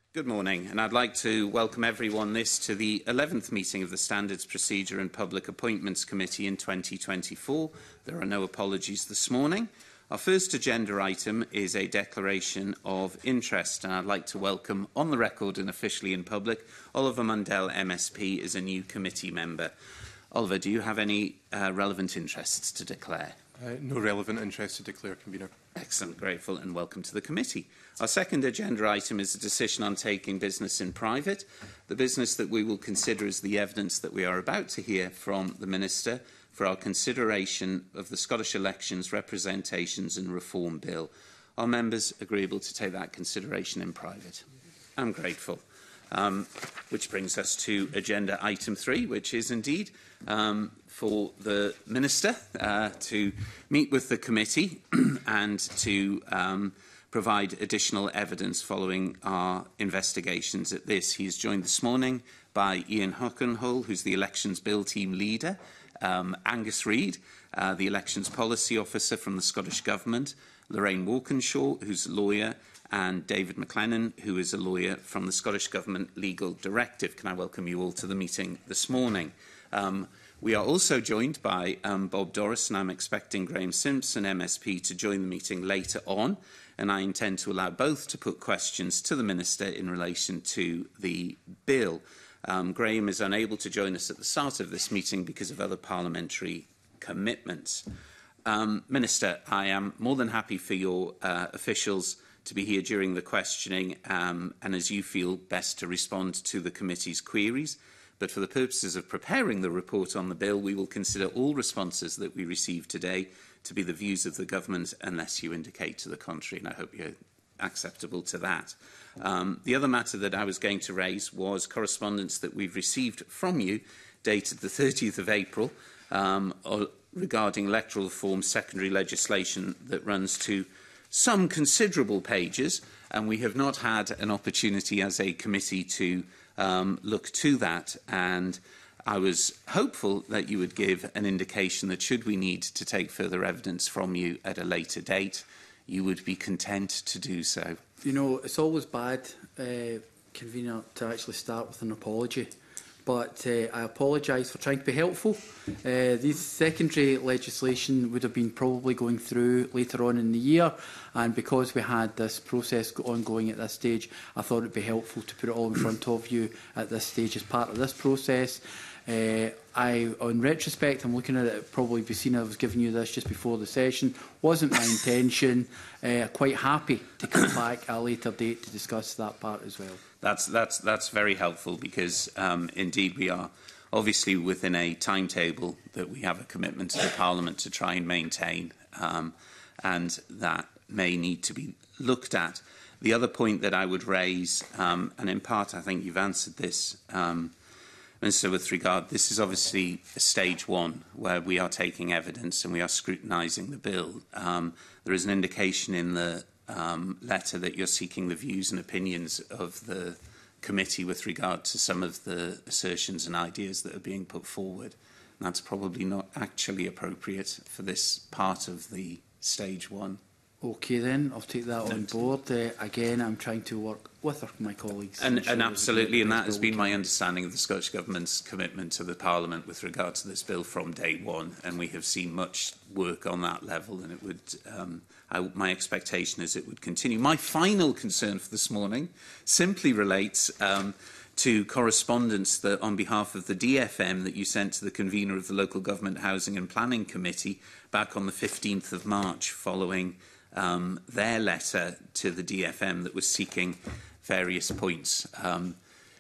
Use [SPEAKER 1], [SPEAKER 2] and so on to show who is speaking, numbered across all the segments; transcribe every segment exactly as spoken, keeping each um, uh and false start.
[SPEAKER 1] Good morning, and I'd like to welcome everyone this to the eleventh meeting of the Standards Procedure and Public Appointments Committee in twenty twenty-four. There are no apologies this morning. Our first agenda item is a declaration of interest, and I'd like to welcome on the record and officially in public Oliver Mundell M S P as a new committee member. Oliver, do you have any uh, relevant interests to declare?
[SPEAKER 2] Uh, no relevant interest to declare, Convener.
[SPEAKER 1] Excellent, grateful, and welcome to the committee. Our second agenda item is a decision on taking business in private. The business that we will consider is the evidence that we are about to hear from the Minister for our consideration of the Scottish Elections Representations and Reform Bill. Are members agreeable to take that consideration in private? I'm grateful. Um, which brings us to agenda item three, which is indeed um, for the Minister uh, to meet with the committee and to um, provide additional evidence following our investigations at this. He is joined this morning by Ian Hockenhull, who's the Elections Bill Team Leader, um, Angus Reid, uh, the Elections Policy Officer from the Scottish Government, Lorraine Walkinshaw, who's a lawyer, and David McLennan, who is a lawyer from the Scottish Government Legal Directive. Can I welcome you all to the meeting this morning? Um, we are also joined by um, Bob Doris, and I'm expecting Graham Simpson, M S P, to join the meeting later on, and I intend to allow both to put questions to the Minister in relation to the bill. Um, Graham is unable to join us at the start of this meeting because of other parliamentary commitments. Um, Minister, I am more than happy for your uh, officials to be here during the questioning um, and as you feel best to respond to the committee's queries. But for the purposes of preparing the report on the bill, we will consider all responses that we receive today to be the views of the government unless you indicate to the contrary, and I hope you're acceptable to that. Um, the other matter that I was going to raise was correspondence that we've received from you dated the thirtieth of April um, regarding electoral reform secondary legislation that runs to some considerable pages, and we have not had an opportunity as a committee to um, look to that. And I was hopeful that you would give an indication that should we need to take further evidence from you at a later date, you would be content to do so.
[SPEAKER 3] You know, it's always bad, uh, Convener, to actually start with an apology. But uh, I apologise for trying to be helpful. Uh, this secondary legislation would have been probably going through later on in the year, and because we had this process ongoing at this stage, I thought it would be helpful to put it all in front of you at this stage as part of this process. Uh, I, in retrospect, I'm looking at it, probably be seen I was giving you this just before the session. Wasn't my intention. Uh, quite happy to come back at a later date to discuss that part as well.
[SPEAKER 1] That's, that's, that's very helpful because um, indeed we are obviously within a timetable that we have a commitment to the Parliament to try and maintain, um, and that may need to be looked at. The other point that I would raise, um, and in part I think you've answered this, um, Minister, with regard, this is obviously a stage one where we are taking evidence and we are scrutinising the bill. Um, there is an indication in the um, letter that you're seeking the views and opinions of the committee with regard to some of the assertions and ideas that are being put forward. And that's probably not actually appropriate for this part of the stage one.
[SPEAKER 3] Okay then, I'll take that on board. Uh, again, I'm trying to work with my colleagues.
[SPEAKER 1] And, and absolutely, and that has been my understanding of the Scottish Government's commitment to the Parliament with regard to this bill from day one, and we have seen much work on that level, and it would, um, I, my expectation is it would continue. My final concern for this morning simply relates um, to correspondence that on behalf of the D F M that you sent to the convener of the Local Government Housing and Planning Committee back on the fifteenth of March following Um, their letter to the D F M that was seeking various points. Um,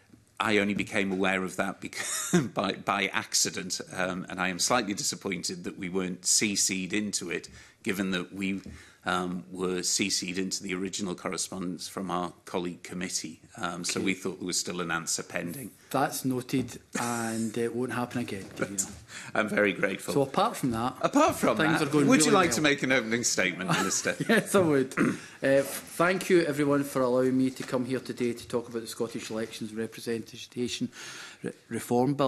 [SPEAKER 1] I only became aware of that because, by, by accident, um, and I am slightly disappointed that we weren't C C'd into it, given that we um, were C C'd into the original correspondence from our colleague committee. Um, okay. So we thought there was still an answer pending.
[SPEAKER 3] That's noted, and it won't happen again. You know.
[SPEAKER 1] I'm very grateful.
[SPEAKER 3] So apart from that,
[SPEAKER 1] apart from
[SPEAKER 3] things
[SPEAKER 1] that,
[SPEAKER 3] are going
[SPEAKER 1] would
[SPEAKER 3] really
[SPEAKER 1] you like
[SPEAKER 3] well.
[SPEAKER 1] to make an opening statement, Minister?
[SPEAKER 3] Yes, I would. uh, thank you, everyone, for allowing me to come here today to talk about the Scottish Elections Representation Re Reform Bill.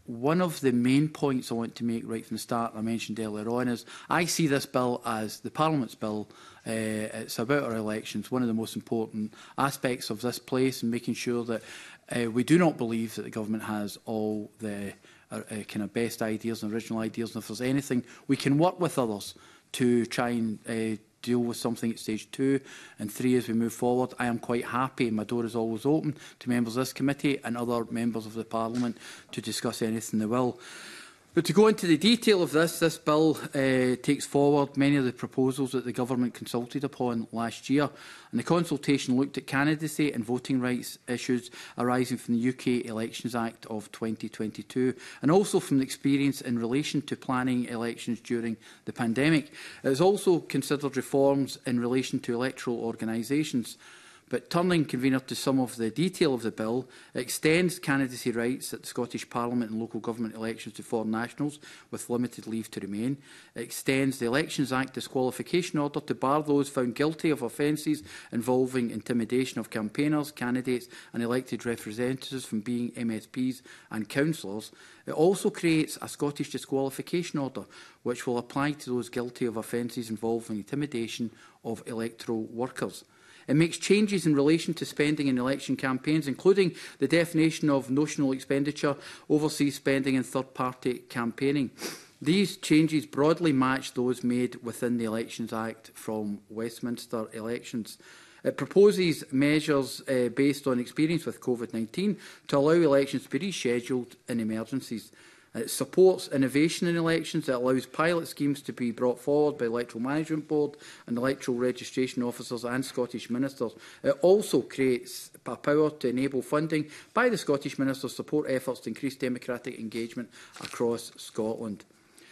[SPEAKER 3] one of the main points I want to make right from the start, I mentioned earlier on, is I see this bill as the Parliament's bill. Uh, it's about our elections, one of the most important aspects of this place, and making sure that uh, we do not believe that the government has all the uh, uh, kind of best ideas and original ideas. And if there's anything, we can work with others to try and uh, deal with something at stage two and three as we move forward. I am quite happy, my door is always open to members of this committee and other members of the Parliament to discuss anything they will. But to go into the detail of this, this bill uh, takes forward many of the proposals that the government consulted upon last year. And the consultation looked at candidacy and voting rights issues arising from the U K Elections Act of twenty twenty-two, and also from the experience in relation to planning elections during the pandemic. It has also considered reforms in relation to electoral organisations. But turning, convener, to some of the detail of the bill, it extends candidacy rights at the Scottish Parliament and local government elections to foreign nationals with limited leave to remain. It extends the Elections Act disqualification order to bar those found guilty of offences involving intimidation of campaigners, candidates and elected representatives from being M S Ps and councillors. It also creates a Scottish disqualification order which will apply to those guilty of offences involving intimidation of electoral workers. It makes changes in relation to spending in election campaigns, including the definition of notional expenditure, overseas spending and third-party campaigning. These changes broadly match those made within the Elections Act from Westminster elections. It proposes measures uh, based on experience with COVID nineteen to allow elections to be rescheduled in emergencies. It supports innovation in elections. It allows pilot schemes to be brought forward by the Electoral Management Board and electoral registration officers and Scottish ministers. It also creates a power to enable funding by the Scottish ministers to support efforts to increase democratic engagement across Scotland.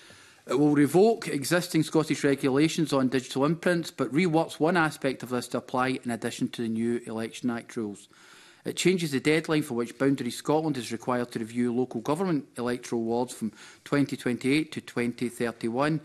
[SPEAKER 3] It will revoke existing Scottish regulations on digital imprints, but reworks one aspect of this to apply in addition to the new Election Act rules. It changes the deadline for which Boundaries Scotland is required to review local government electoral wards from twenty twenty-eight to twenty thirty-one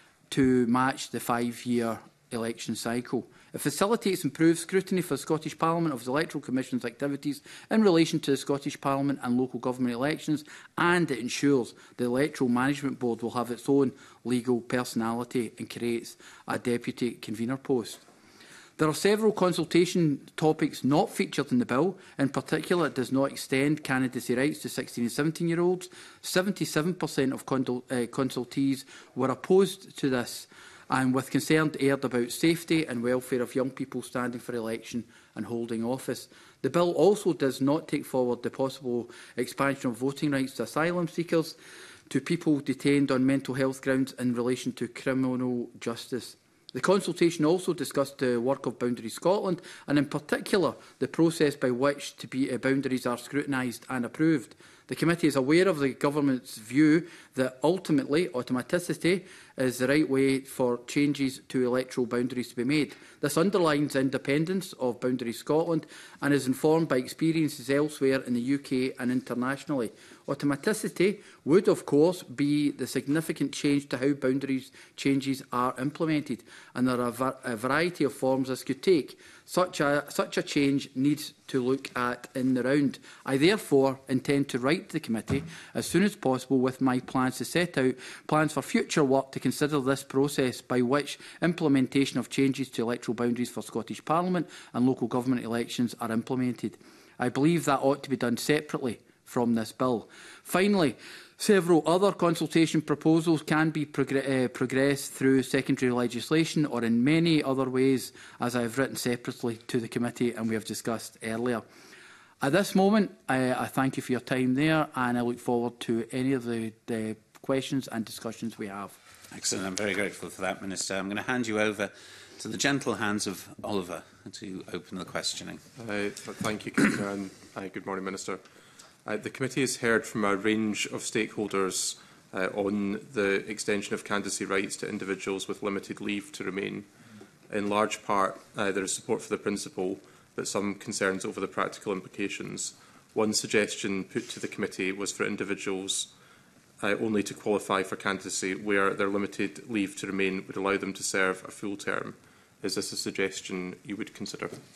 [SPEAKER 3] to match the five-year election cycle. It facilitates improved scrutiny for the Scottish Parliament of the Electoral Commission's activities in relation to the Scottish Parliament and local government elections, and it ensures the Electoral Management Board will have its own legal personality and creates a deputy convener post. There are several consultation topics not featured in the bill. In particular, it does not extend candidacy rights to sixteen and seventeen-year-olds. seventy-seven percent of uh, consultees were opposed to this, and with concern aired about safety and welfare of young people standing for election and holding office. The bill also does not take forward the possible expansion of voting rights to asylum seekers, to people detained on mental health grounds in relation to criminal justice. The consultation also discussed the work of Boundaries Scotland, and in particular the process by which to be, uh, boundaries are scrutinised and approved. The committee is aware of the government's view that ultimately automaticity is the right way for changes to electoral boundaries to be made. This underlines the independence of Boundaries Scotland and is informed by experiences elsewhere in the U K and internationally. Automaticity would, of course, be the significant change to how boundaries changes are implemented, and there are a, a variety of forms this could take. Such a, such a change needs to look at in the round. I therefore intend to write to the committee as soon as possible with my plans to set out plans for future work to consider this process by which implementation of changes to electoral boundaries for Scottish Parliament and local government elections are implemented. I believe that ought to be done separately from this bill. Finally, several other consultation proposals can be progr uh, progressed through secondary legislation or in many other ways, as I have written separately to the committee and we have discussed earlier. At this moment, I, I thank you for your time there, and I look forward to any of the, the questions and discussions we have.
[SPEAKER 1] Excellent. I'm very grateful for that, Minister. I'm going to hand you over to the gentle hands of Oliver to open the questioning.
[SPEAKER 2] Uh, thank you, Commissioner, and uh, good morning, Minister. Uh, the committee has heard from a range of stakeholders uh, on the extension of candidacy rights to individuals with limited leave to remain. In large part, uh, there is support for the principle, but some concerns over the practical implications. One suggestion put to the committee was for individuals uh, only to qualify for candidacy where their limited leave to remain would allow them to serve a full term. Is this a suggestion you would consider?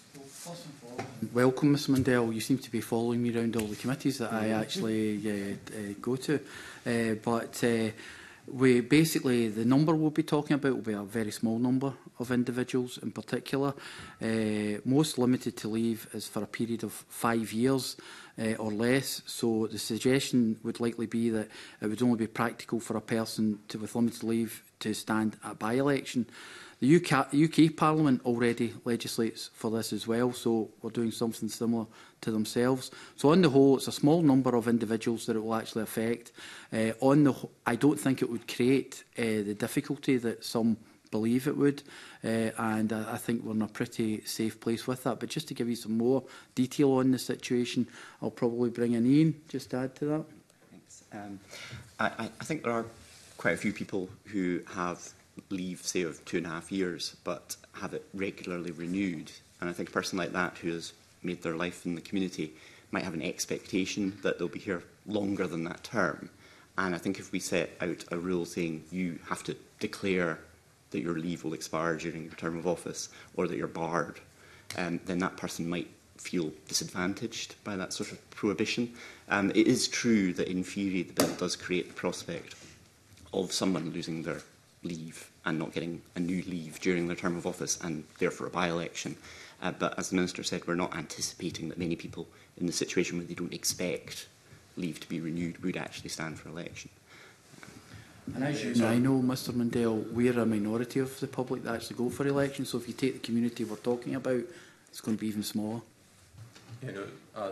[SPEAKER 3] Welcome, Miz Mundell. You seem to be following me around all the committees that I actually uh, uh, go to. Uh, but uh, we basically, the number we'll be talking about will be a very small number of individuals in particular. Uh, most limited to leave is for a period of five years uh, or less. So the suggestion would likely be that it would only be practical for a person to, with limited leave to stand at a by-election. The U K, U K Parliament already legislates for this as well, so we're doing something similar to themselves. So on the whole, it's a small number of individuals that it will actually affect. Uh, on the, I don't think it would create uh, the difficulty that some believe it would, uh, and I, I think we're in a pretty safe place with that. But just to give you some more detail on the situation, I'll probably bring in Ian just to add to that.
[SPEAKER 4] Thanks. Um, I, I think there are quite a few people who have leave, say, of two and a half years, but have it regularly renewed. And I think a person like that who has made their life in the community might have an expectation that they'll be here longer than that term. And I think if we set out a rule saying you have to declare that your leave will expire during your term of office or that you're barred, um, then that person might feel disadvantaged by that sort of prohibition. Um, it is true that in theory the bill does create the prospect of someone losing their leave and not getting a new leave during their term of office and therefore a by-election. Uh, but as the Minister said, we're not anticipating that many people in the situation where they don't expect leave to be renewed would actually stand for election.
[SPEAKER 3] And as you know, I know, Mr Mundell, we're a minority of the public that actually go for election, so if you take the community we're talking about, it's going to be even smaller.
[SPEAKER 2] You know, uh,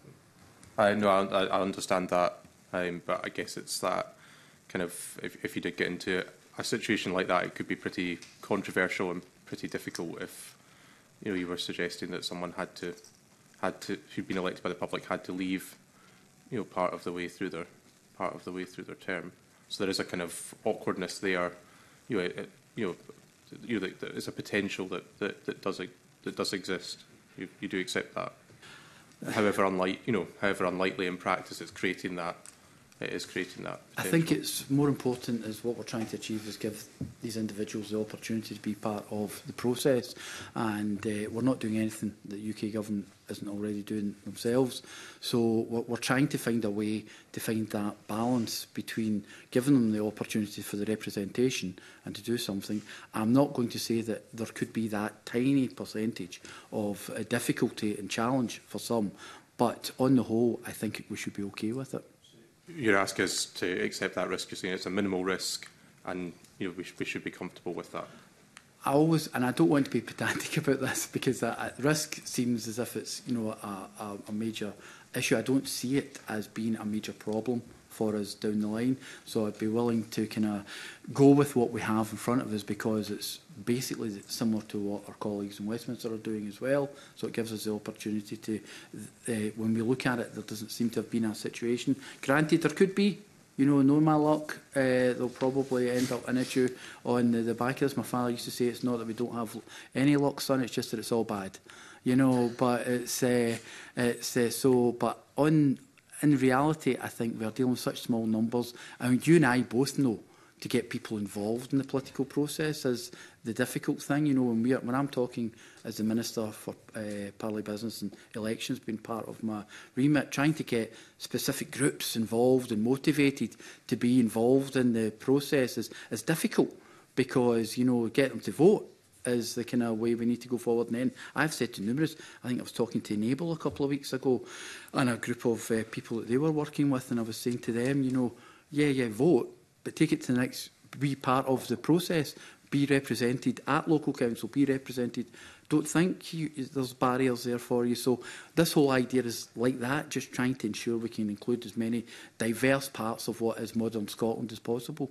[SPEAKER 2] I know I, I understand that, um, but I guess it's that kind of, if, if you did get into a situation like that, it could be pretty controversial and pretty difficult if, you know, you were suggesting that someone had to, had to, who'd been elected by the public, had to leave, you know, part of the way through their, part of the way through their term. So there is a kind of awkwardness there, you know, it, you know, you know, there is a potential that that, that does that does exist. You, you do accept that. However, unlike, you know, however unlikely in practice, it's creating that. It is creating that potential.
[SPEAKER 3] I think it's more important is what we're trying to achieve is give these individuals the opportunity to be part of the process, and uh, we're not doing anything that the U K government isn't already doing themselves. So we're, we're trying to find a way to find that balance between giving them the opportunity for the representation and to do something. I'm not going to say that there could be that tiny percentage of uh, difficulty and challenge for some, but on the whole, I think we should be okay with it.
[SPEAKER 2] You're asking us to accept that risk. You're saying it's a minimal risk, and you know we, sh we should be comfortable with that.
[SPEAKER 3] I always, and I don't want to be pedantic about this because uh, risk seems as if it's, you know, a, a, a major issue. I don't see it as being a major problem for us down the line. So I'd be willing to kind of go with what we have in front of us because it's basically similar to what our colleagues in Westminster are doing as well. So it gives us the opportunity to, uh, when we look at it, there doesn't seem to have been a situation. Granted, there could be, you know, no my luck, uh, there'll probably end up an issue on the, the back of this. My father used to say it's not that we don't have any luck, son, it's just that it's all bad. You know, but it's, uh, it's uh, so, but on, in reality, I think we're dealing with such small numbers. I mean, you and I both know to get people involved in the political process is the difficult thing. You know, when, we are, when I'm talking as the Minister for uh, Parliament Business and Elections, being part of my remit, trying to get specific groups involved and motivated to be involved in the process is, is difficult because, you know, get them to vote is the kind of way we need to go forward. And then I've said to numerous, I think I was talking to Enable a couple of weeks ago and a group of uh, people that they were working with, and I was saying to them, you know, yeah, yeah, vote, but take it to the next, be part of the process, be represented at local council, be represented. Don't think you, there's barriers there for you. So this whole idea is like that, just trying to ensure we can include as many diverse parts of what is modern Scotland as possible.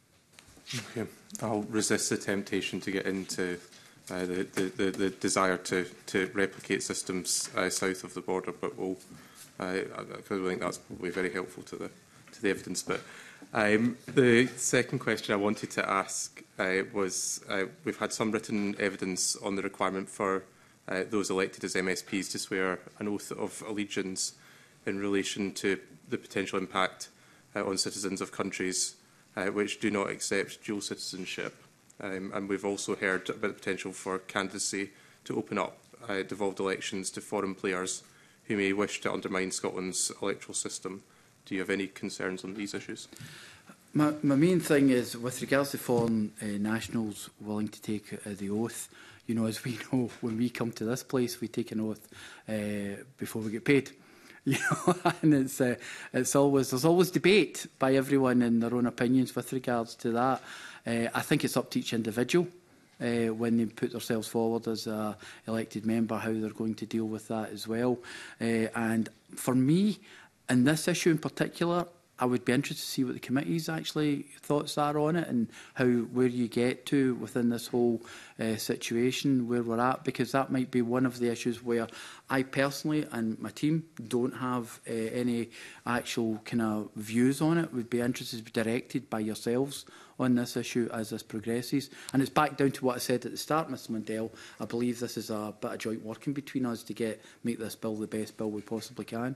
[SPEAKER 2] Okay. I'll resist the temptation to get into uh, the, the, the, the desire to, to replicate systems uh, south of the border, but we'll, uh, because I think that's probably very helpful to the, to the evidence. But um, the second question I wanted to ask uh, was, uh, we've had some written evidence on the requirement for uh, those elected as M S Ps to swear an oath of allegiance in relation to the potential impact uh, on citizens of countries Uh, which do not accept dual citizenship. Um, and we've also heard about the potential for candidacy to open up uh, devolved elections to foreign players who may wish to undermine Scotland's electoral system. Do you have any concerns on these issues?
[SPEAKER 3] My, my main thing is, with regards to foreign uh, nationals willing to take uh, the oath, you know, as we know, when we come to this place, we take an oath uh, before we get paid. You know, and it's uh, it's always there's always debate by everyone in their own opinions with regards to that. Uh, I think it's up to each individual uh, when they put themselves forward as a elected member how they're going to deal with that as well. Uh, and for me, in this issue in particular, I would be interested to see what the committee's actually thoughts are on it and how where you get to within this whole uh, situation where we're at, because that might be one of the issues where I personally and my team don't have uh, any actual kind of views on it. We'd be interested to be directed by yourselves on this issue as this progresses. And it's back down to what I said at the start, Mister Mundell. I believe this is a bit of joint working between us to get make this bill the best bill we possibly can.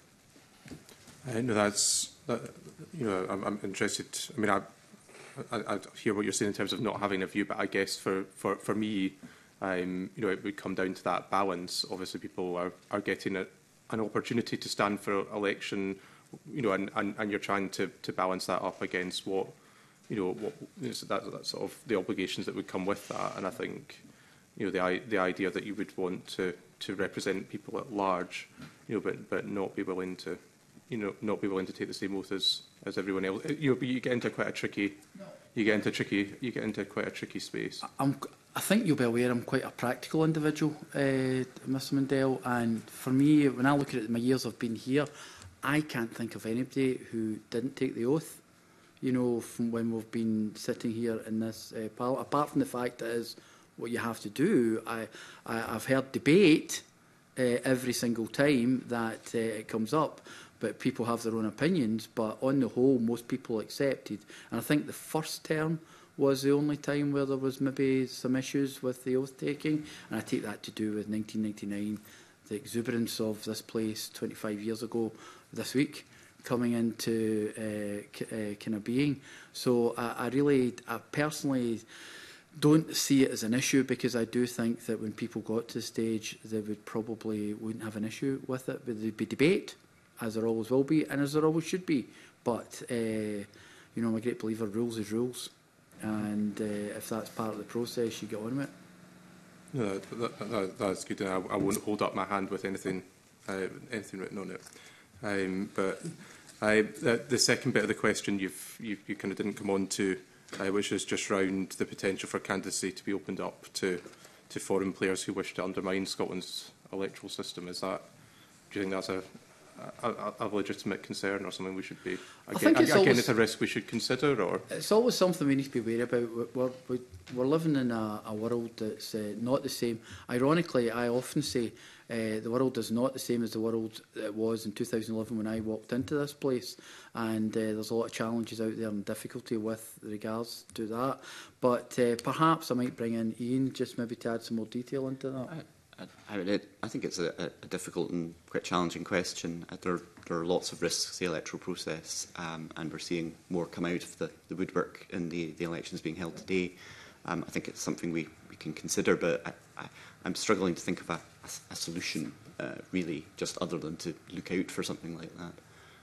[SPEAKER 2] Uh, no, that's, that, you know, I'm, I'm interested. I mean, I, I, I hear what you're saying in terms of not having a view, but I guess for, for, for me, um, you know, it would come down to that balance. Obviously, people are, are getting a, an opportunity to stand for election, you know, and, and, and you're trying to, to balance that up against what, you know, what, you know, so that, that's sort of the obligations that would come with that. And I think, you know, the, the idea that you would want to, to represent people at large, you know, but, but not be willing to, you know, not be willing to take the same oath as, as everyone else. You know, you get into quite a tricky, you get into tricky, you get into quite a tricky space.
[SPEAKER 3] I'm, I think you'll be aware I'm quite a practical individual, uh, Mister Mundell, and for me, when I look at it, my years I've been here, I can't think of anybody who didn't take the oath. You know, from when we've been sitting here in this uh, parliament, apart from the fact that is what you have to do, I, I, I've heard debate uh, every single time that uh, it comes up. But people have their own opinions, but on the whole, most people accepted. And I think the first term was the only time where there was maybe some issues with the oath-taking, and I take that to do with nineteen ninety-nine, the exuberance of this place twenty-five years ago this week, coming into uh, uh, kind of being. So I, I really, I personally don't see it as an issue, because I do think that when people got to the stage, they would probably wouldn't have an issue with it, but there'd be debate, as there always will be, and as there always should be. But, uh, you know, I'm a great believer, rules is rules. And uh, if that's part of the process, you get on with it.
[SPEAKER 2] No, that, that, that, that's good. And I, I won't hold up my hand with anything, uh, anything written on it. Um, but I, the, the second bit of the question you've, you, you kind of didn't come on to, uh, which is just round the potential for candidacy to be opened up to, to foreign players who wish to undermine Scotland's electoral system. Is that, do you think that's a A, a, a legitimate concern or something we should be, again,
[SPEAKER 3] I think it's
[SPEAKER 2] again
[SPEAKER 3] always,
[SPEAKER 2] it's a risk we should consider? Or
[SPEAKER 3] it's always something we need to be wary about. We're, we're, we're living in a, a world that's uh, not the same. Ironically, I often say uh, the world is not the same as the world it was in two thousand eleven when I walked into this place, and uh, there's a lot of challenges out there and difficulty with regards to that. But uh, perhaps I might bring in Ian just maybe to add some more detail into that.
[SPEAKER 4] I I, mean, it, I think it's a, a difficult and quite challenging question. Uh, there, there are lots of risks to the electoral process, um, and we're seeing more come out of the, the woodwork in the, the elections being held today. Um, I think it's something we, we can consider, but I, I, I'm struggling to think of a, a, a solution, uh, really, just other than to look out for something like that.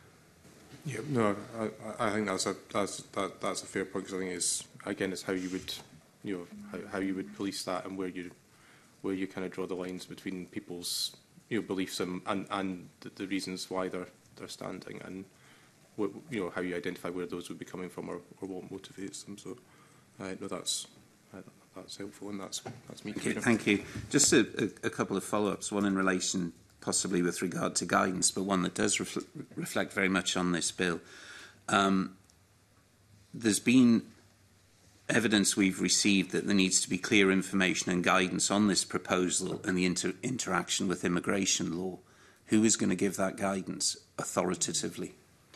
[SPEAKER 2] yeah, no, I, I think that's a that's that, that's a fair point, because I think it's again it's how you would, you know, how, how you would police that, and where you. where you kind of draw the lines between people's, you know, beliefs and, and, and the, the reasons why they're, they're standing, and what, you know, how you identify where those would be coming from, or, or what motivates them. So, uh, no, that's uh, that's helpful, and that's that's me.
[SPEAKER 1] Okay, thank you. Just a, a, a couple of follow-ups. One in relation, possibly with regard to guidance, but one that does refl reflect very much on this bill. Um, there's been evidence we've received that there needs to be clear information and guidance on this proposal and the inter interaction with immigration law. Who is going to give that guidance authoritatively?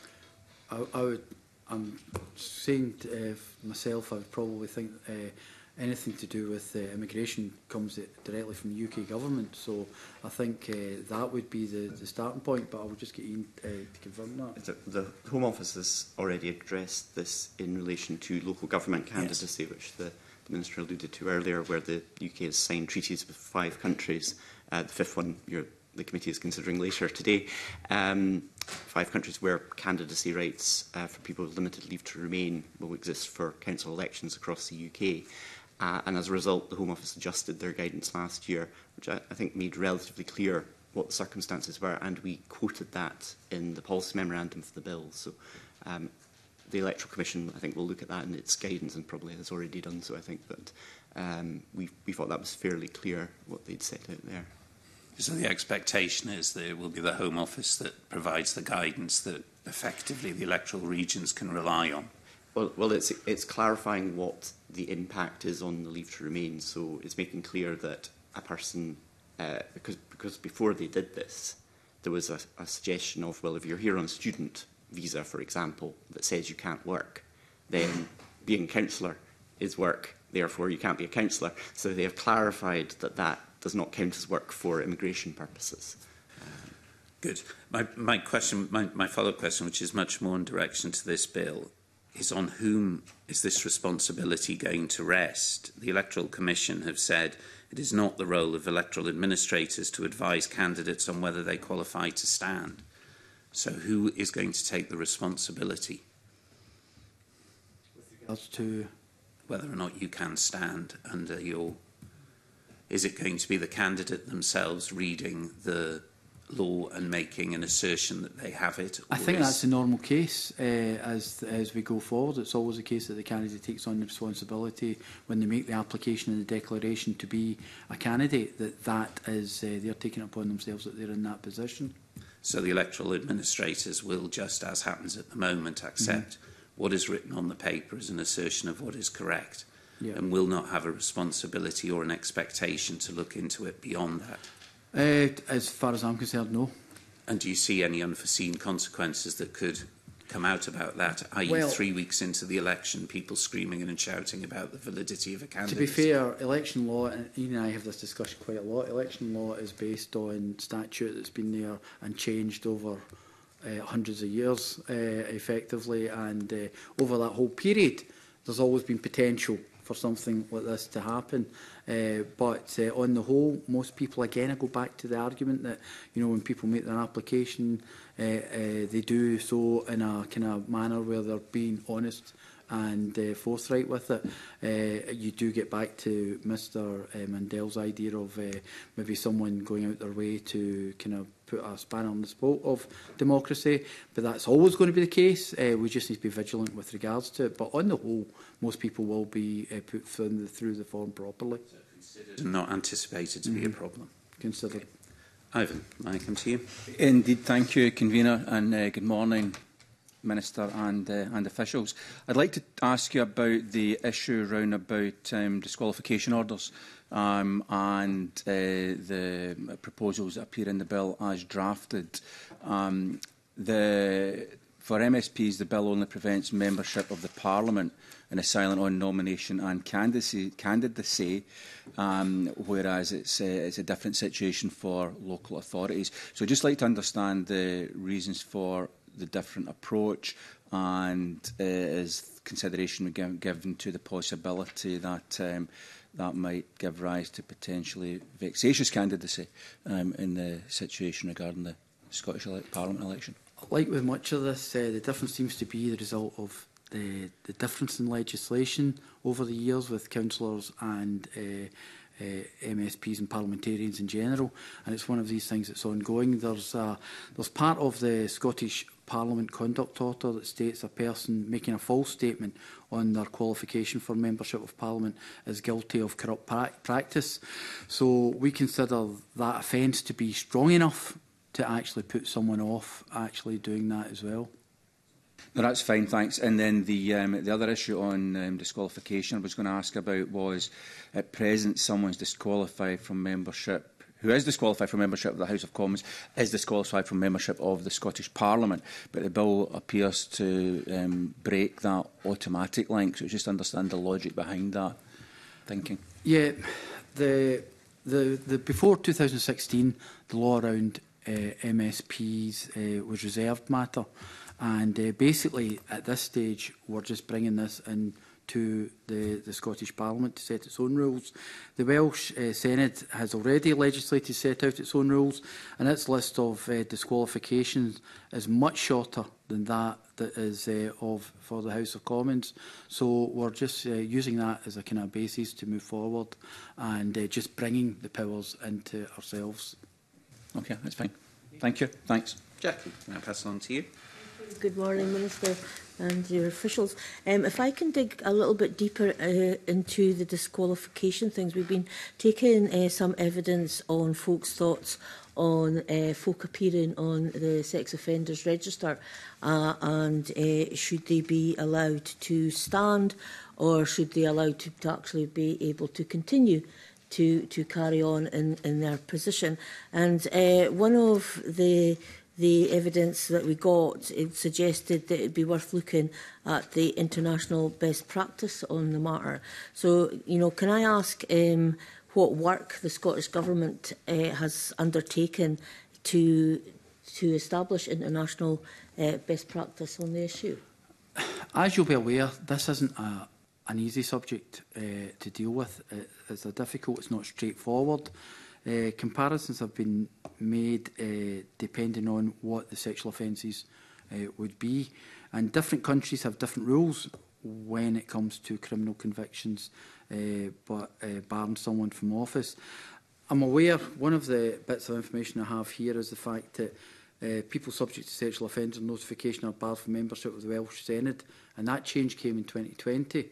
[SPEAKER 3] I, I would, I'm saying to, uh, myself, I would probably think uh, anything to do with uh, immigration comes directly from the U K government. So I think uh, that would be the, the starting point, but I would just get Ian uh, to confirm that.
[SPEAKER 4] The, the Home Office has already addressed this in relation to local government candidacy, yes, which the, the Minister alluded to earlier, where the U K has signed treaties with five countries. Uh, the fifth one you're, the committee is considering later today. Um, five countries where candidacy rights uh, for people with limited leave to remain will exist for council elections across the U K. Uh, and as a result, the Home Office adjusted their guidance last year, which I, I think made relatively clear what the circumstances were, and we quoted that in the policy memorandum for the bill. So um, the Electoral Commission, I think, will look at that in its guidance and probably has already done so, I think. But um, we, we thought that was fairly clear what they'd set out there.
[SPEAKER 1] So the expectation is that it will be the Home Office that provides the guidance that effectively the electoral regions can rely on.
[SPEAKER 4] Well, well it's, it's clarifying what the impact is on the leave to remain. So it's making clear that a person, uh, because, because before they did this, there was a, a suggestion of, well, if you're here on a student visa, for example, that says you can't work, then being a councillor is work, therefore you can't be a councillor. So they have clarified that that does not count as work for immigration purposes.
[SPEAKER 1] Good. My, my question, my, my follow-up question, which is much more in direction to this bill, is on whom is this responsibility going to rest? The Electoral Commission have said it is not the role of electoral administrators to advise candidates on whether they qualify to stand. So who is going to take the responsibility?
[SPEAKER 3] With regards to
[SPEAKER 1] whether or not you can stand under your... Is it going to be the candidate themselves reading the law and making an assertion that they have it?
[SPEAKER 3] I think that's the normal case uh, as as we go forward. It's always the case that the candidate takes on the responsibility when they make the application and the declaration to be a candidate, that that is uh, they're taking it upon themselves that they're in that position.
[SPEAKER 1] So the electoral administrators will, just as happens at the moment, accept mm-hmm. what is written on the paper as an assertion of what is correct, yeah. and will not have a responsibility or an expectation to look into it beyond that.
[SPEAKER 3] Uh, as far as I'm concerned, no.
[SPEAKER 1] And do you see any unforeseen consequences that could come out about that, that is
[SPEAKER 3] well,
[SPEAKER 1] three weeks into the election, people screaming and shouting about the validity of a candidate?
[SPEAKER 3] To be fair, election law, and Ian and I have this discussion quite a lot, election law is based on statute that's been there and changed over uh, hundreds of years, uh, effectively, and uh, over that whole period, there's always been potential for something like this to happen. Uh, but uh, on the whole, most people, again, I go back to the argument that, you know, when people make their application, uh, uh, they do so in a kind of manner where they're being honest and uh, forthright with it. Uh, you do get back to Mr uh, Mandel's idea of uh, maybe someone going out their way to kind of put a spanner in the spoke of democracy, but that's always going to be the case. Uh, we just need to be vigilant with regards to it. But on the whole, most people will be uh, put through the, through the form properly.
[SPEAKER 1] So considered and not anticipated to mm-hmm. be a problem.
[SPEAKER 3] Considered.
[SPEAKER 1] Okay. Ivan, may I come to you?
[SPEAKER 5] Indeed, thank you, Convener, and uh, good morning, Minister and, uh, and officials. I'd like to ask you about the issue round about um, disqualification orders um, and uh, the proposals that appear in the bill as drafted. Um, the, for M S Ps, the bill only prevents membership of the Parliament and is silent on nomination and candidacy, candidacy um, whereas it's, uh, it's a different situation for local authorities. So I'd just like to understand the reasons for the different approach, and uh, is consideration given to the possibility that um, that might give rise to potentially vexatious candidacy um, in the situation regarding the Scottish ele Parliament election?
[SPEAKER 3] Like with much of this, uh, the difference seems to be the result of the, the difference in legislation over the years with councillors and uh, Uh, M S Ps and parliamentarians in general, and it's one of these things that's ongoing. There's uh, there's part of the Scottish Parliament Conduct Order that states a person making a false statement on their qualification for membership of Parliament is guilty of corrupt pra practice. So we consider that offence to be strong enough to actually put someone off actually doing that as well.
[SPEAKER 5] No, that's fine, thanks. And then the, um, the other issue on um, disqualification I was going to ask about was, at present, someone's disqualified from membership, who is disqualified from membership of the House of Commons, is disqualified from membership of the Scottish Parliament. But the bill appears to um, break that automatic link. So just understand the logic behind that thinking.
[SPEAKER 3] Yeah, the, the, the, before two thousand sixteen, the law around uh, M S Ps uh, was reserved matter. And uh, basically, at this stage, we're just bringing this in to the, the Scottish Parliament to set its own rules. The Welsh uh, Senate has already legislated to set out its own rules, and its list of uh, disqualifications is much shorter than that that is uh, of for the House of Commons. So we're just uh, using that as a kind of basis to move forward and uh, just bringing the powers into ourselves.
[SPEAKER 5] Okay, that's fine. Thank you. Thanks.
[SPEAKER 1] Jackie, can I pass on to you?
[SPEAKER 6] Good morning, Minister, and your officials. Um, if I can dig a little bit deeper uh, into the disqualification things, we've been taking uh, some evidence on folks' thoughts on uh, folk appearing on the sex offenders register, uh, and uh, should they be allowed to stand, or should they allowed to, to actually be able to continue to to carry on in, in their position. And uh, one of the the evidence that we got, it suggested that it would be worth looking at the international best practice on the matter. So, you know, can I ask um, what work the Scottish Government uh, has undertaken to to establish international uh, best practice on the issue?
[SPEAKER 3] As you'll be aware, this isn't a, an easy subject uh, to deal with. It, it's a difficult, it's not straightforward. Uh, comparisons have been made uh, depending on what the sexual offences uh, would be, and different countries have different rules when it comes to criminal convictions, uh, but uh, barring someone from office. I'm aware, one of the bits of information I have here is the fact that uh, people subject to sexual offender notification are barred from membership of the Welsh Senate, and that change came in twenty twenty.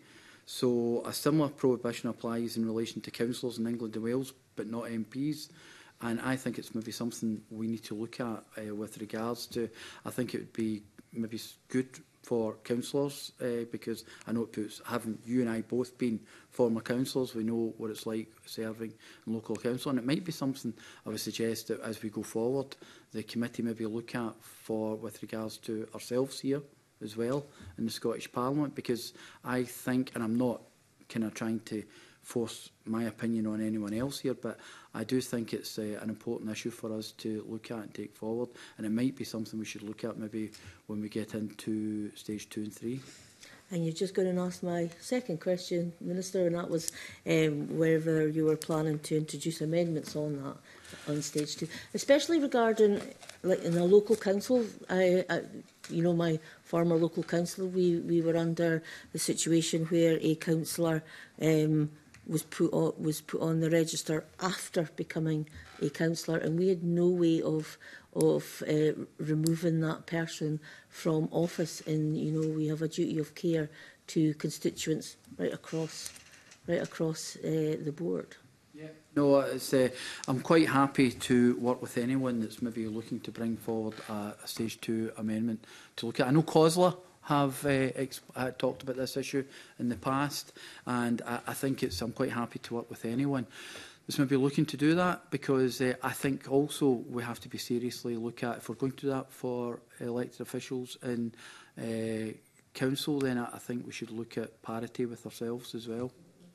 [SPEAKER 3] So a similar prohibition applies in relation to councillors in England and Wales, but not M Ps. And I think it's maybe something we need to look at uh, with regards to, I think it would be maybe good for councillors, uh, because I know it puts, having you and I both been former councillors, we know what it's like serving in local council, and it might be something I would suggest that as we go forward, the committee maybe look at for with regards to ourselves here as well in the Scottish Parliament, because I think, and I'm not kind of trying to force my opinion on anyone else here, but I do think it's uh, an important issue for us to look at and take forward, and it might be something we should look at maybe when we get into stage two and three.
[SPEAKER 6] And you're just going to ask my second question, Minister, and that was um, whether you were planning to introduce amendments on that on stage two, especially regarding, like in a local council. I, I, you know, my former local council, we we were under the situation where a councillor um, was put on, was put on the register after becoming a councillor, and we had no way of of uh, removing that person from office. And you know, we have a duty of care to constituents right across, right across uh, the board.
[SPEAKER 3] Yeah. No, it's, uh, I'm quite happy to work with anyone that's maybe looking to bring forward a, a stage two amendment to look at. I know COSLA have uh, exp uh, talked about this issue in the past, and I, I think it's, I'm quite happy to work with anyone that's maybe looking to do that, because uh, I think also we have to be seriously look at, if we're going to do that for elected officials in uh, council, then I, I think we should look at parity with ourselves as well.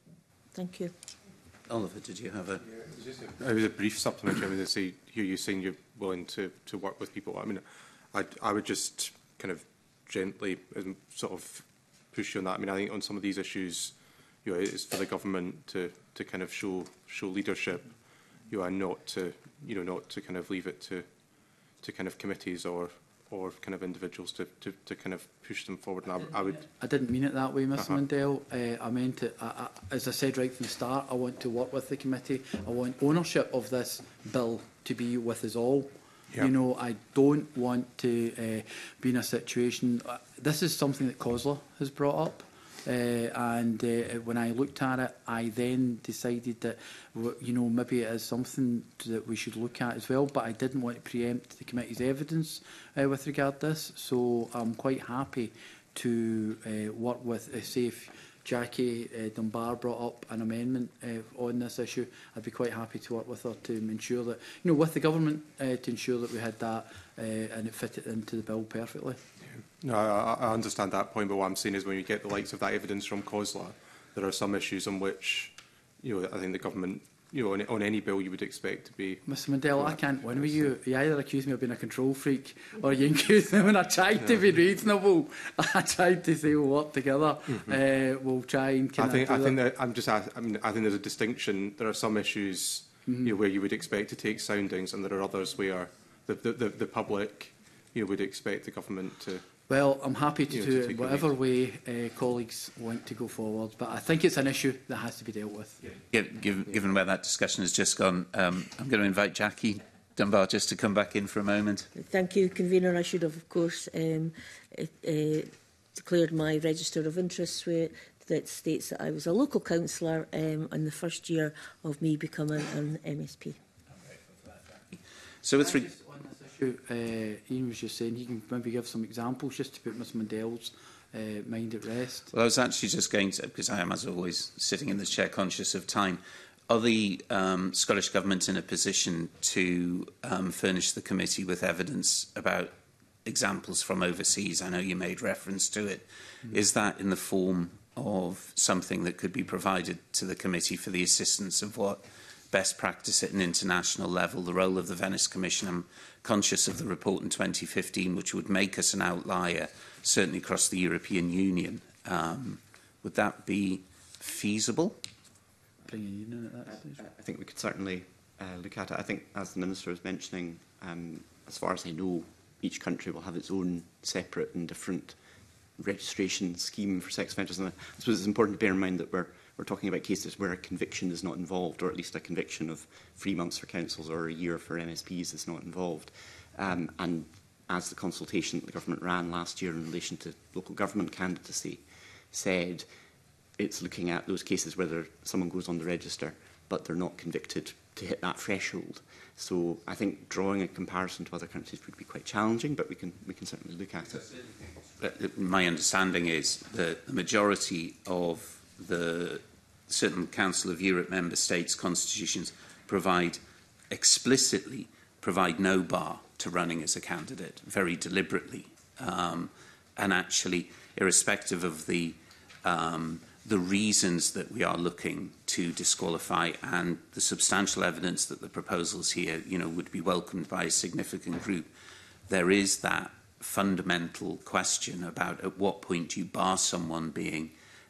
[SPEAKER 6] Thank you.
[SPEAKER 1] Oliver, did you have a...
[SPEAKER 2] Yeah, it was just a, it was a brief supplementary. I mean, they say, hear you saying you're willing to, to work with people. I mean, I, I would just kind of gently um, sort of push you on that. I mean, I think on some of these issues, you know, it's for the government to, to kind of show show leadership, you know, and not to, you know, not to kind of leave it to to kind of committees or or kind of individuals to, to, to kind of push them forward. And I, I would.
[SPEAKER 3] I didn't mean it that way, Mister
[SPEAKER 2] Uh-huh.
[SPEAKER 3] Mundell. Uh, I meant it, I, I, as I said right from the start, I want to work with the committee. I want ownership of this bill to be with us all.
[SPEAKER 2] Yeah.
[SPEAKER 3] You know, I don't want to uh, be in a situation. Uh, this is something that COSLA has brought up. Uh, and uh, when I looked at it, I then decided that, you know, maybe it is something that we should look at as well. But I didn't want to preempt the committee's evidence uh, with regard to this. So I'm quite happy to uh, work with, uh, say, if Jackie uh, Dunbar brought up an amendment uh, on this issue, I'd be quite happy to work with her to ensure that, you know, with the government, uh, to ensure that we had that uh, and it fitted into the bill perfectly.
[SPEAKER 2] No, I, I understand that point, but what I'm saying is when you get the likes of that evidence from COSLA, there are some issues on which, you know, I think the government, you know, on, on any bill you would expect to be.
[SPEAKER 3] Mister Mandela, I can't win with you. You either accuse me of being a control freak, or you accuse me when I tried no. to be reasonable. I tried to say we'll work together. Mm-hmm. uh, we'll try and.
[SPEAKER 2] I think. I
[SPEAKER 3] that.
[SPEAKER 2] think that I'm just. I mean, I think there's a distinction. There are some issues mm-hmm. you know, where you would expect to take soundings, and there are others where the the, the, the public, you know, would expect the government to.
[SPEAKER 3] Well, I'm happy to
[SPEAKER 2] you know,
[SPEAKER 3] do
[SPEAKER 2] to
[SPEAKER 3] it whatever way uh, colleagues want to go forward, but I think it's an issue that has to be dealt with.
[SPEAKER 1] Yeah, given, given where that discussion has just gone, um, I'm going to invite Jackie Dunbar just to come back in for a moment.
[SPEAKER 6] Thank you, Convener. I should have, of course, um, uh, uh, declared my register of interests where that states that I was a local councillor um, in the first year of me becoming an M S P.
[SPEAKER 1] So with re
[SPEAKER 3] Uh, Ian was just saying he can maybe give some examples just to put Miz Mandela's uh, mind at rest.
[SPEAKER 1] Well, I was actually just going to, because I am, as always, sitting in this chair conscious of time. Are the um, Scottish Government in a position to um, furnish the committee with evidence about examples from overseas? I know you made reference to it. Mm-hmm. Is that in the form of something that could be provided to the committee for the assistance of what best practice at an international level, the role of the Venice Commission? I'm conscious of the report in twenty fifteen, which would make us an outlier, certainly across the European Union. Um, would that be feasible?
[SPEAKER 3] Bringing you in at that stage.
[SPEAKER 4] I think we could certainly uh, look at it. I think, as the Minister was mentioning, um, as far as I know, each country will have its own separate and different registration scheme for sex offenders. And I suppose it's important to bear in mind that we're We're talking about cases where a conviction is not involved, or at least a conviction of three months for councils or a year for M S Ps is not involved. Um, and as the consultation that the government ran last year in relation to local government candidacy said, it's looking at those cases where there, someone goes on the register but they're not convicted to hit that threshold. So I think drawing a comparison to other countries would be quite challenging, but we can, we can certainly look at it.
[SPEAKER 1] My understanding is that the majority of the certain Council of Europe member states' constitutions provide explicitly provide no bar to running as a candidate, very deliberately, um, and actually, irrespective of the um, the reasons that we are looking to disqualify and the substantial evidence that the proposals here, you know, would be welcomed by a significant group, there is that fundamental question about at what point do you bar someone being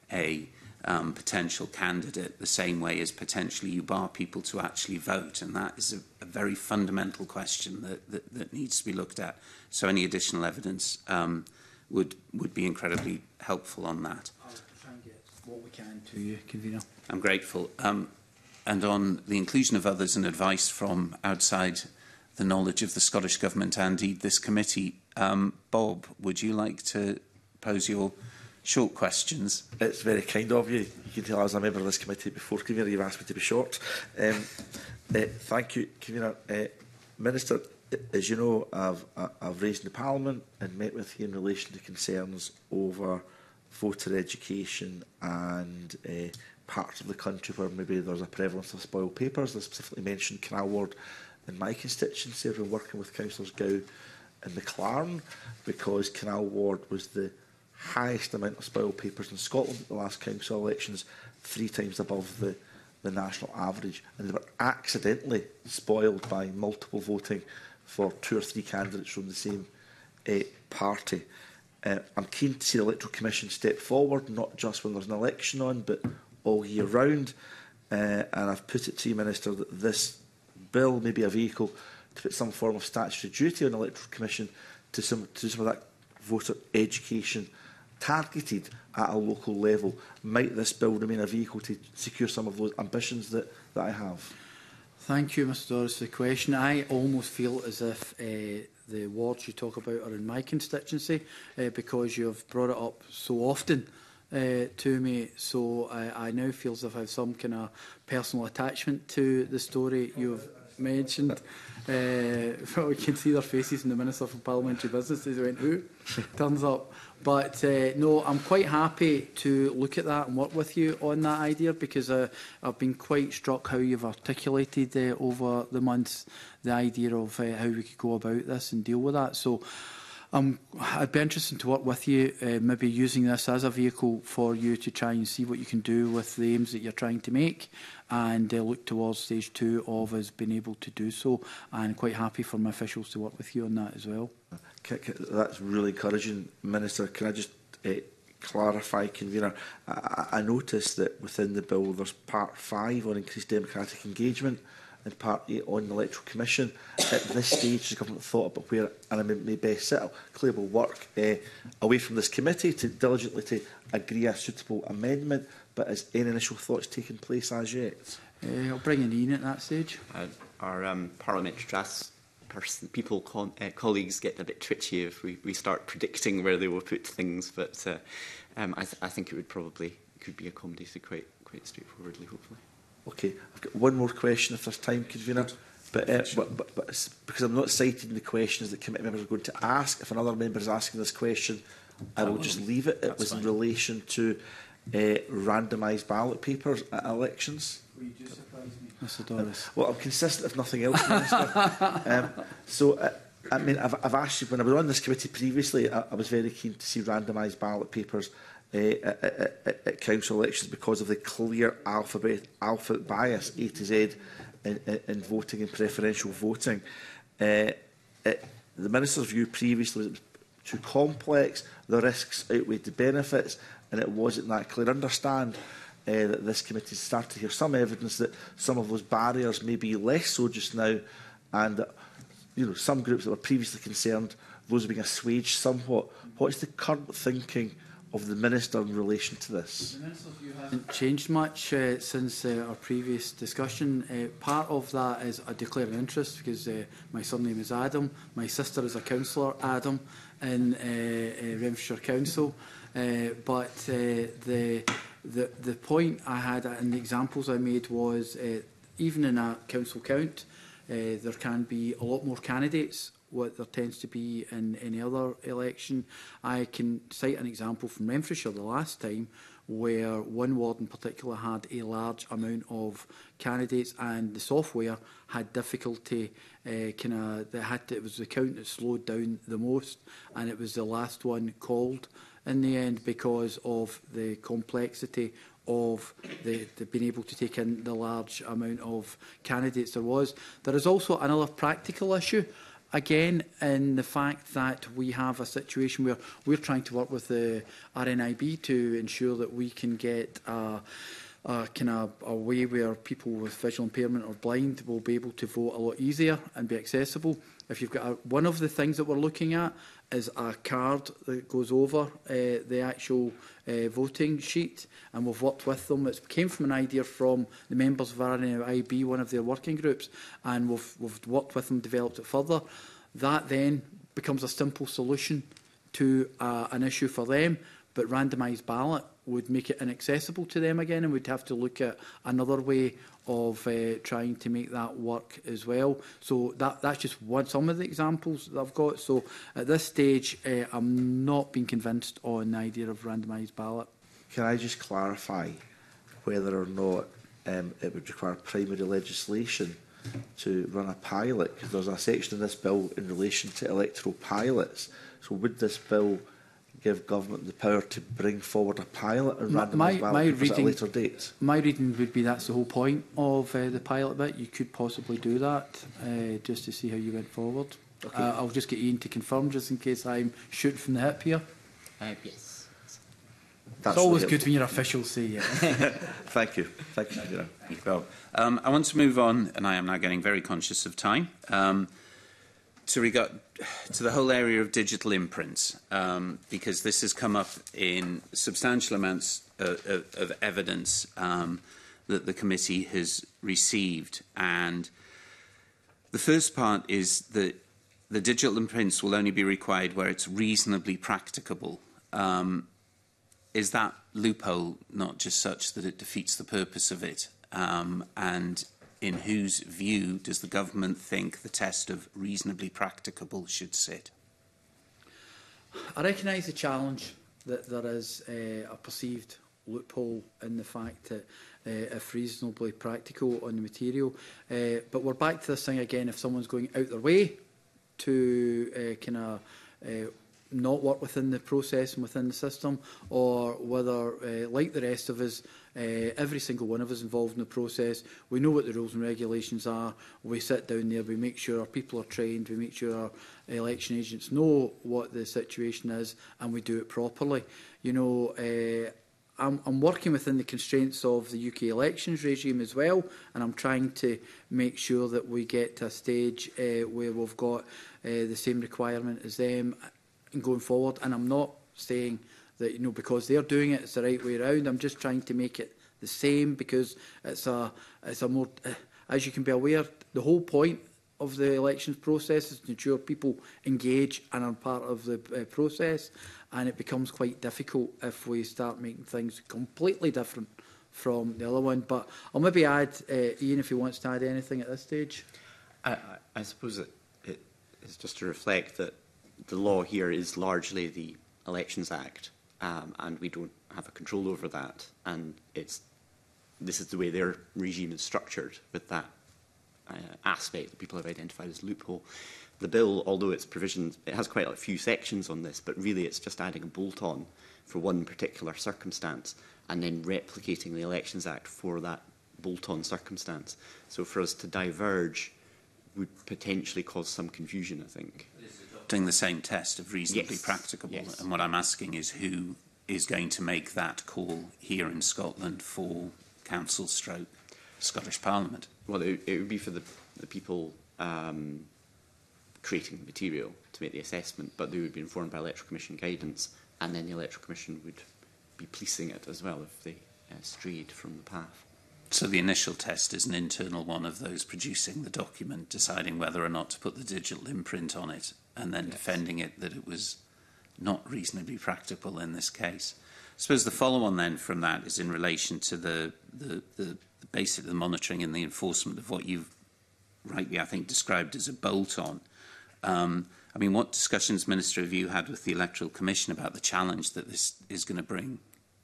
[SPEAKER 1] a Um, potential candidate the same way as potentially you bar people to actually vote, and that is a, a very fundamental question that, that, that needs to be looked at. So any additional evidence um, would would be incredibly helpful on that.
[SPEAKER 3] I'll try and get what we can to you, Convener.
[SPEAKER 1] I'm grateful. Um, and on the inclusion of others and advice from outside the knowledge of the Scottish Government and indeed this committee, um, Bob, would you like to pose your short questions?
[SPEAKER 7] It's very kind of you. You can tell I was a member of this committee before, Convener, you've asked me to be short. Um, uh, thank you, Convener. Uh, Minister, as you know, I've, I've raised in the Parliament and met with you in relation to concerns over voter education and uh, parts of the country where maybe there's a prevalence of spoiled papers. I specifically mentioned Canal Ward in my constituency. I've been working with Councillors Gow and McLaren because Canal Ward was the highest amount of spoiled papers in Scotland at the last council elections, three times above the, the national average. And they were accidentally spoiled by multiple voting for two or three candidates from the same uh, party. Uh, I'm keen to see the Electoral Commission step forward, not just when there's an election on, but all year round. Uh, and I've put it to you, Minister, that this bill may be a vehicle to put some form of statutory duty on the Electoral Commission to, some, to do some of that voter education targeted at a local level. Might this bill remain a vehicle to secure some of those ambitions that, that I have?
[SPEAKER 3] Thank you, Mr Doris, for the question. I almost feel as if uh, the wards you talk about are in my constituency uh, because you have brought it up so often uh, to me. So I, I now feel as if I have some kind of personal attachment to the story you have mentioned. Uh, well, we can see their faces in the Minister for Parliamentary Business. They went, who turns up? But uh, no, I'm quite happy to look at that and work with you on that idea because uh, I've been quite struck how you've articulated uh, over the months the idea of uh, how we could go about this and deal with that. So Um, I'd be interested to work with you, uh, maybe using this as a vehicle for you to try and see what you can do with the aims that you're trying to make, and uh, look towards stage two of us being able to do so. And quite happy for my officials to work with you on that as well.
[SPEAKER 7] That's really encouraging, Minister. Can I just uh, clarify, Convener? I, I noticed that within the bill there's part five on increased democratic engagement and part eight on the Electoral Commission. At this stage, the government thought about where and I may, may best settle. Clearly, will work uh, away from this committee to diligently to agree a suitable amendment. But has any initial thoughts taken place as yet?
[SPEAKER 3] Uh, I'll bring in Ian at that stage.
[SPEAKER 4] Uh, our um, parliamentary drafts person, people, con uh, colleagues get a bit twitchy if we, we start predicting where they will put things. But uh, um, I, th I think it would probably it could be accommodated quite quite straightforwardly, hopefully.
[SPEAKER 7] Okay, I've got one more question if there's time, Convener. But, uh, but, but, but because I'm not citing the questions that committee members are going to ask, if another member is asking this question, I will just leave it. It was in relation to uh, randomised ballot papers at elections.
[SPEAKER 3] Will you just surprise me, Mister Doris?
[SPEAKER 7] Um, well, I'm consistent if nothing else, Minister. um, so, uh, I mean, I've, I've asked you, when I was on this committee previously, I, I was very keen to see randomised ballot papers Uh, at, at, at council elections because of the clear alphabet, alphabet bias A to Z in, in, in voting and preferential voting. Uh, it, the Minister's view previously was it was too complex, the risks outweighed the benefits, and it wasn't that clear. Understand uh, that this committee started to hear some evidence that some of those barriers may be less so just now, and that you know, some groups that were previously concerned, those are being assuaged somewhat. What's the current thinking of the Minister in relation to this?
[SPEAKER 3] The Minister's view hasn't changed much uh, since uh, our previous discussion. Uh, part of that is a declared interest because uh, my surname is Adam. My sister is a councillor, Adam, in uh, uh, Renfrewshire Council. Uh, but uh, the, the, the point I had and the examples I made was uh, even in a council count, uh, there can be a lot more candidates what there tends to be in any other election. I can cite an example from Renfrewshire the last time where one ward in particular had a large amount of candidates and the software had difficulty, uh, kind of, that had to, it was the count that slowed down the most, and it was the last one called in the end because of the complexity of the, the being able to take in the large amount of candidates there was. There is also another practical issue. Again, in the fact that we have a situation where we're trying to work with the R N I B to ensure that we can get a, a kind of a way where people with visual impairment or blind will be able to vote a lot easier and be accessible. If you've got a, one of the things that we're looking at is a card that goes over uh, the actual uh, voting sheet, and we've worked with them. It came from an idea from the members of R N I B, one of their working groups, and we've, we've worked with them, developed it further. That then becomes a simple solution to uh, an issue for them, but randomised ballot would make it inaccessible to them again, and we'd have to look at another way of uh, trying to make that work as well. So that, that's just one, some of the examples that I've got. So at this stage, uh, I'm not being convinced on the idea of randomised ballot.
[SPEAKER 7] Can I just clarify whether or not um, it would require primary legislation to run a pilot? Because there's a section in this bill in relation to electoral pilots. So would this bill give government the power to bring forward a pilot and randomised ballot papers at a later date?
[SPEAKER 3] My reading would be that's the whole point of uh, the pilot bit. You could possibly do that uh, just to see how you went forward. Okay. Uh, I'll just get Ian to confirm just in case I'm shooting from the hip here.
[SPEAKER 4] Uh, yes.
[SPEAKER 7] That's
[SPEAKER 3] it's always
[SPEAKER 7] really
[SPEAKER 3] good when your officials say yes.
[SPEAKER 7] Thank you. Thank you. Thank you.
[SPEAKER 1] Well, um, I want to move on, and I am now getting very conscious of time, um, to regard to the whole area of digital imprints, um, because this has come up in substantial amounts of, of, of evidence um, that the committee has received. And the first part is that the digital imprints will only be required where it's reasonably practicable. Um, is that loophole not just such that it defeats the purpose of it? Um, and in whose view does the government think the test of reasonably practicable should sit?
[SPEAKER 3] I recognise the challenge that there is uh, a perceived loophole in the fact that uh, if reasonably practical on the material. Uh, but we're back to this thing again, if someone's going out their way to uh, kind of uh, not work within the process and within the system, or whether, uh, like the rest of us, uh, every single one of us involved in the process, we know what the rules and regulations are, we sit down there, we make sure our people are trained, we make sure our election agents know what the situation is, and we do it properly. You know, uh, I'm, I'm working within the constraints of the U K elections regime as well, and I'm trying to make sure that we get to a stage uh, where we've got uh, the same requirement as them going forward. And I'm not saying that, you know, because they're doing it, it's the right way around. I'm just trying to make it the same, because it's a, it's a more, uh, as you can be aware, the whole point of the elections process is to ensure people engage and are part of the uh, process, and it becomes quite difficult if we start making things completely different from the other one. But I'll maybe add, uh, Ian, if he wants to add anything at this stage.
[SPEAKER 4] I, I, I suppose it, it is just to reflect that the law here is largely the Elections Act, um, and we don't have a control over that. And it's this is the way their regime is structured, with that uh, aspect that people have identified as loophole. The bill, although its provisions, it has quite a few sections on this, but really it's just adding a bolt-on for one particular circumstance and then replicating the Elections Act for that bolt-on circumstance. So for us to diverge would potentially cause some confusion, I think.
[SPEAKER 1] Adopting the same test of reasonably
[SPEAKER 4] Yes.
[SPEAKER 1] practicable.
[SPEAKER 4] Yes.
[SPEAKER 1] And what I'm asking is who is going to make that call here in Scotland for Council stroke Scottish Parliament?
[SPEAKER 4] Well, it, it would be for the, the people um, creating the material to make the assessment, but they would be informed by Electoral Commission guidance, and then the Electoral Commission would be policing it as well if they uh, strayed from the path.
[SPEAKER 1] So the initial test is an internal one of those producing the document, deciding whether or not to put the digital imprint on it, and then yes. defending it that it was not reasonably practicable in this case. I suppose the follow-on then from that is in relation to the, the, the, the basic the monitoring and the enforcement of what you've rightly, I think, described as a bolt-on. Um, I mean, what discussions, Minister, have you had with the Electoral Commission about the challenge that this is going to bring?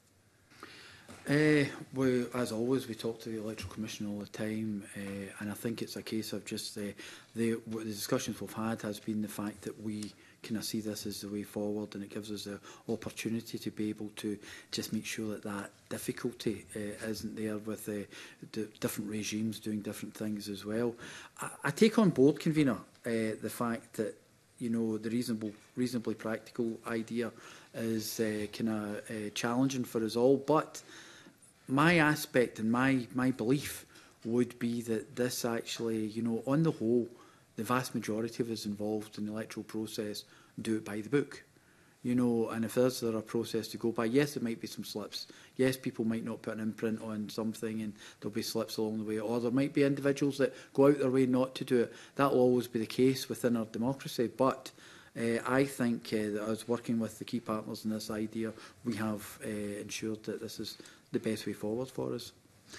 [SPEAKER 3] Uh, we, as always, we talk to the Electoral Commission all the time, uh, and I think it's a case of just uh, the, the discussions we've had has been the fact that we kind of see this as the way forward, and it gives us the opportunity to be able to just make sure that that difficulty uh, isn't there with uh, the different regimes doing different things as well. I, I take on board, Convener, uh, the fact that, you know, the reasonable, reasonably practical idea is uh, kind of uh, challenging for us all, but my aspect and my, my belief would be that this actually, you know, on the whole, the vast majority of us involved in the electoral process do it by the book. You know, and if there's there a process to go by, yes, there might be some slips. Yes, people might not put an imprint on something and there'll be slips along the way. Or there might be individuals that go out their way not to do it. That will always be the case within our democracy. But uh, I think uh, that as working with the key partners in this idea, we have uh, ensured that this is the best way forward for us.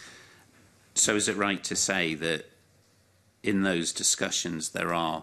[SPEAKER 1] So is it right to say that in those discussions there are,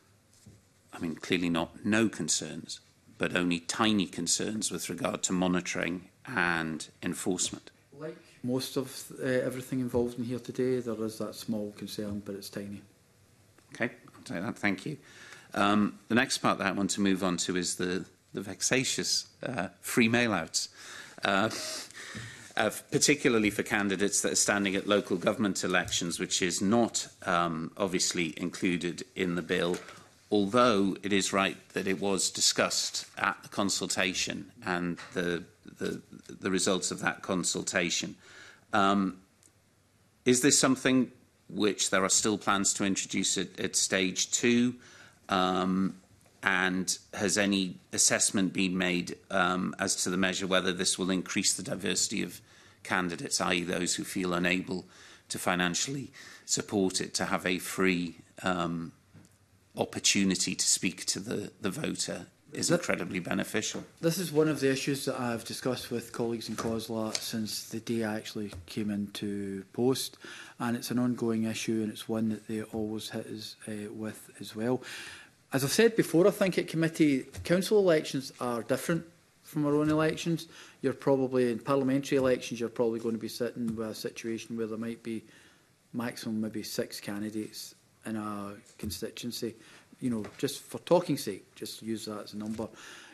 [SPEAKER 1] I mean, clearly not no concerns, but only tiny concerns with regard to monitoring and enforcement?
[SPEAKER 3] Like most of uh, everything involved in here today, there is that small concern, but it's tiny. Okay,
[SPEAKER 1] I'll take that. Thank you. Um, the next part that I want to move on to is the, the vexatious uh, free mail-outs. Uh, Uh, particularly for candidates that are standing at local government elections, which is not um, obviously included in the bill, although it is right that it was discussed at the consultation and the, the, the results of that consultation. Um, is this something which there are still plans to introduce at, at stage two? Um, And has any assessment been made um, as to the measure whether this will increase the diversity of candidates, that is those who feel unable to financially support it, to have a free um, opportunity to speak to the, the voter is that, incredibly beneficial?
[SPEAKER 3] This is one of the issues that I've discussed with colleagues in COSLA since the day I actually came into post, and it's an ongoing issue, and it's one that they always hit us uh, with as well. As I've said before, I think at committee, council elections are different from our own elections. You're probably, in parliamentary elections, you're probably going to be sitting with a situation where there might be maximum maybe six candidates in a constituency. You know, just for talking sake, just use that as a number.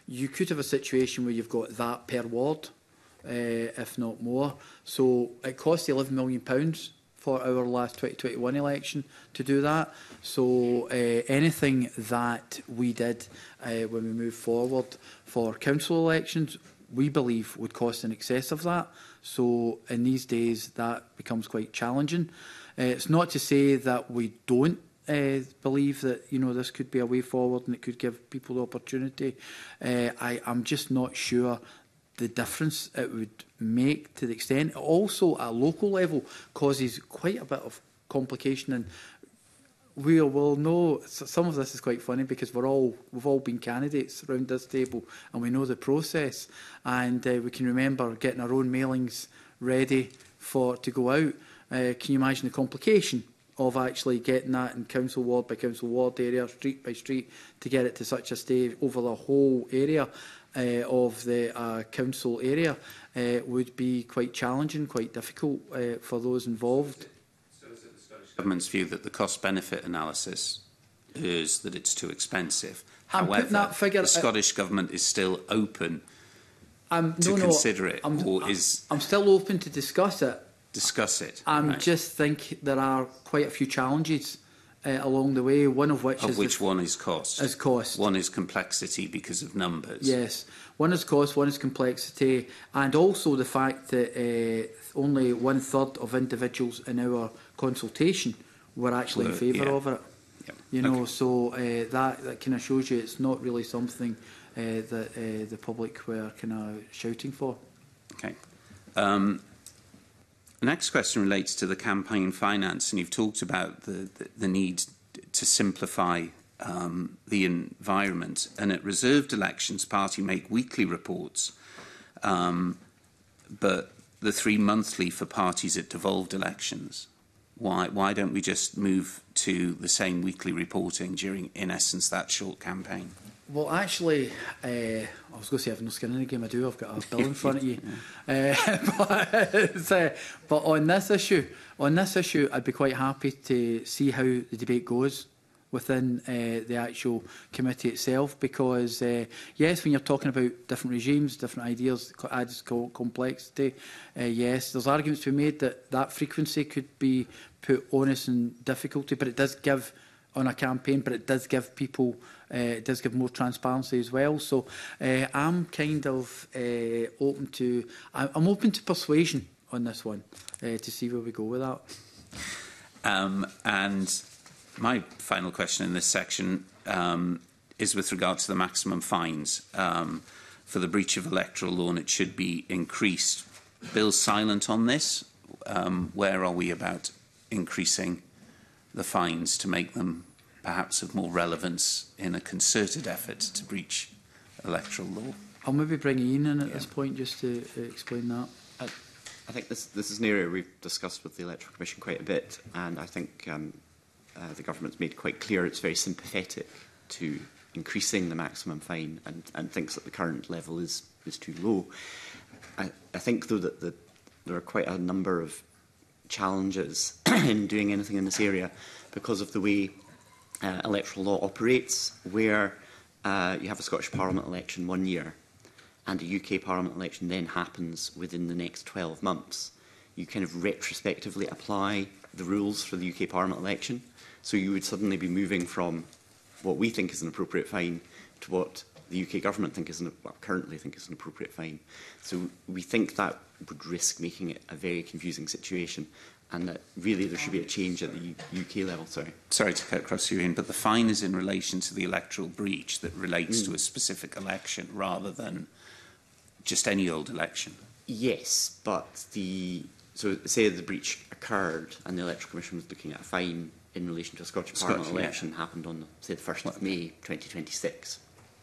[SPEAKER 3] you could have a situation where you've got that per ward, uh, if not more. So it cost eleven million pounds for our last twenty twenty-one election to do that. So uh, anything that we did uh, when we move forward for council elections, we believe would cost in excess of that. So in these days, that becomes quite challenging. Uh, it's not to say that we don't uh, believe that, you know, this could be a way forward and it could give people the opportunity. Uh, I, I'm just not sure the difference it would make to the extent. Also, at a local level, causes quite a bit of complication, and we will know. Some of this is quite funny because we're all we've all been candidates around this table, and we know the process, and uh, we can remember getting our own mailings ready for to go out. Uh, can you imagine the complication of actually getting that in council ward by council ward area, street by street, to get it to such a stage over the whole area uh, of the uh, council area uh, would be quite challenging, quite difficult uh, for those involved.
[SPEAKER 1] So is it the Scottish Government's view that the cost-benefit analysis is that it's too expensive?
[SPEAKER 3] I'm
[SPEAKER 1] However,
[SPEAKER 3] putting that figure,
[SPEAKER 1] the Scottish Government is still open
[SPEAKER 3] um,
[SPEAKER 1] to
[SPEAKER 3] no, no,
[SPEAKER 1] consider it,
[SPEAKER 3] I'm,
[SPEAKER 1] or is
[SPEAKER 3] I'm still open to discuss it.
[SPEAKER 1] discuss it?
[SPEAKER 3] I
[SPEAKER 1] right.
[SPEAKER 3] just think there are quite a few challenges uh, along the way. One of which
[SPEAKER 1] of
[SPEAKER 3] is
[SPEAKER 1] which
[SPEAKER 3] the,
[SPEAKER 1] one is cost?
[SPEAKER 3] is cost.
[SPEAKER 1] One is complexity because of numbers.
[SPEAKER 3] Yes, one is cost, one is complexity, and also the fact that uh, only one third of individuals in our consultation were actually in favour
[SPEAKER 1] yeah.
[SPEAKER 3] of it.
[SPEAKER 1] Yep.
[SPEAKER 3] You know,
[SPEAKER 1] Okay.
[SPEAKER 3] so uh, that that kind of shows you it's not really something uh, that uh, the public were kind of shouting for.
[SPEAKER 1] Okay. Um, the next question relates to the campaign finance, and you've talked about the, the, the need to simplify um, the environment. And at reserved elections, party make weekly reports, um, but the three monthly for parties at devolved elections. Why, why don't we just move to the same weekly reporting during, in essence, that short campaign?
[SPEAKER 3] Well, actually, uh, I was going to say I've no skin in the game. I do. I've got a bill in front of you. uh, but, it's, uh, but on this issue, on this issue, I'd be quite happy to see how the debate goes within uh, the actual committee itself, because uh, yes, when you're talking about different regimes, different ideas, adds complexity. Uh, yes, there's arguments to be made that that frequency could be put onus and difficulty, but it does give on a campaign, but it does give people, uh, it does give more transparency as well. So uh, I'm kind of uh, open to, I'm open to persuasion on this one uh, to see where we go with that.
[SPEAKER 1] Um, and my final question in this section um, is with regard to the maximum fines um, for the breach of electoral law, and it should be increased. Bill's silent on this. Um, where are we about increasing the fines to make them perhaps of more relevance in a concerted effort to breach electoral law?
[SPEAKER 3] I'll maybe bring Ian in at
[SPEAKER 1] Yeah.
[SPEAKER 3] this point just to uh, explain that.
[SPEAKER 4] I, I think this, this is an area we've discussed with the Electoral Commission quite a bit, and I think um, uh, the government's made quite clear it's very sympathetic to increasing the maximum fine, and, and thinks that the current level is, is too low. I, I think, though, that the, there are quite a number of challenges in doing anything in this area because of the way uh, electoral law operates, where uh, you have a Scottish Parliament election one year and a U K Parliament election then happens within the next twelve months. You kind of retrospectively apply the rules for the U K Parliament election. So you would suddenly be moving from what we think is an appropriate fine to what the U K government think is an, well, currently think is an appropriate fine. So we think that would risk making it a very confusing situation, and that really there should be a change at the U UK level. Sorry.
[SPEAKER 1] Sorry to cut across you, Ian, but the fine is in relation to the electoral breach that relates
[SPEAKER 4] Mm.
[SPEAKER 1] to a specific election rather than just any old election.
[SPEAKER 4] Yes, but the so say the breach occurred and the Electoral Commission was looking at a fine in relation to a Scottish
[SPEAKER 1] Scottish,
[SPEAKER 4] Parliament
[SPEAKER 1] yeah.
[SPEAKER 4] election happened on, say, the first of May twenty twenty-six.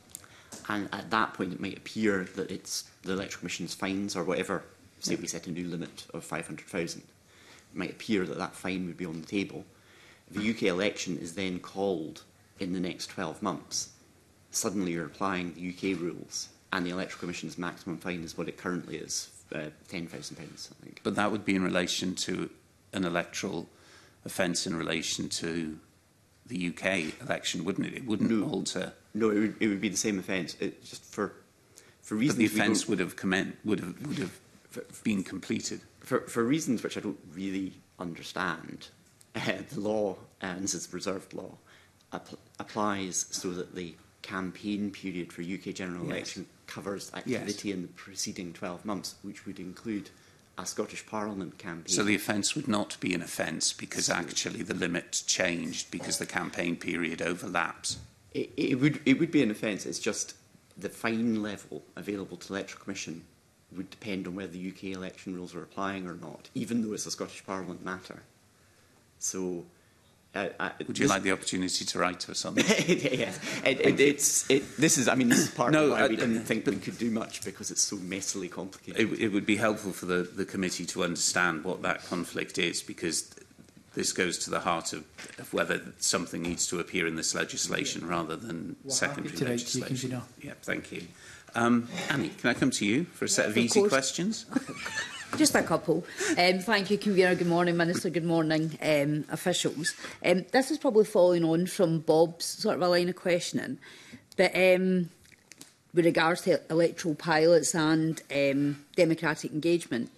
[SPEAKER 4] And at that point, it might appear that it's the Electoral Commission's fines or whatever, say
[SPEAKER 1] Yeah.
[SPEAKER 4] we set a new limit of five hundred thousand. It might appear that that fine would be on the table. If the U K election is then called in the next twelve months, suddenly you're applying the U K rules, and the Electoral Commission's maximum fine is what it currently is, uh, ten thousand pounds, I think.
[SPEAKER 1] But that would be in relation to an electoral offence in relation to the U K election, wouldn't it? It wouldn't
[SPEAKER 4] No.
[SPEAKER 1] alter.
[SPEAKER 4] no, it would, it would be the same offence. It just for for reasons.
[SPEAKER 1] But the
[SPEAKER 4] we
[SPEAKER 1] offence
[SPEAKER 4] don't-
[SPEAKER 1] would have commen would have would have been completed.
[SPEAKER 4] For for reasons which I don't really understand. Uh, the law, and this is reserved law, app applies so that the campaign period for U K general
[SPEAKER 1] Yes.
[SPEAKER 4] election covers activity yes. in the preceding twelve months, which would include a Scottish Parliament campaign.
[SPEAKER 1] So the offence would not be an offence because actually the limit changed because the campaign period overlaps.
[SPEAKER 4] It, it would it would be an offence. It's just the fine level available to the Electoral Commission would depend on whether the U K election rules are applying or not, even though it's a Scottish Parliament matter. So, uh, uh,
[SPEAKER 1] would you like the opportunity to write to us on this?
[SPEAKER 4] yes, it, it, it's it, this is. I mean, this is part
[SPEAKER 1] no,
[SPEAKER 4] of why
[SPEAKER 1] uh,
[SPEAKER 4] we didn't think we could do much because it's so messily complicated.
[SPEAKER 1] It, it would be helpful for the, the committee to understand what that conflict is, because this goes to the heart of, of whether something needs to appear in this legislation yeah. rather than
[SPEAKER 3] well,
[SPEAKER 1] secondary
[SPEAKER 3] happy to
[SPEAKER 1] legislation.
[SPEAKER 3] You,
[SPEAKER 1] yeah, thank you. Um, Annie, can I come to you for a set
[SPEAKER 8] yes,
[SPEAKER 1] of,
[SPEAKER 8] of
[SPEAKER 1] easy
[SPEAKER 8] course.
[SPEAKER 1] questions?
[SPEAKER 8] Just a couple. Um, thank you, Convener. Good morning, Minister. Good morning, um, officials. Um, this is probably following on from Bob's sort of a line of questioning, but um, with regards to electoral pilots and um, democratic engagement.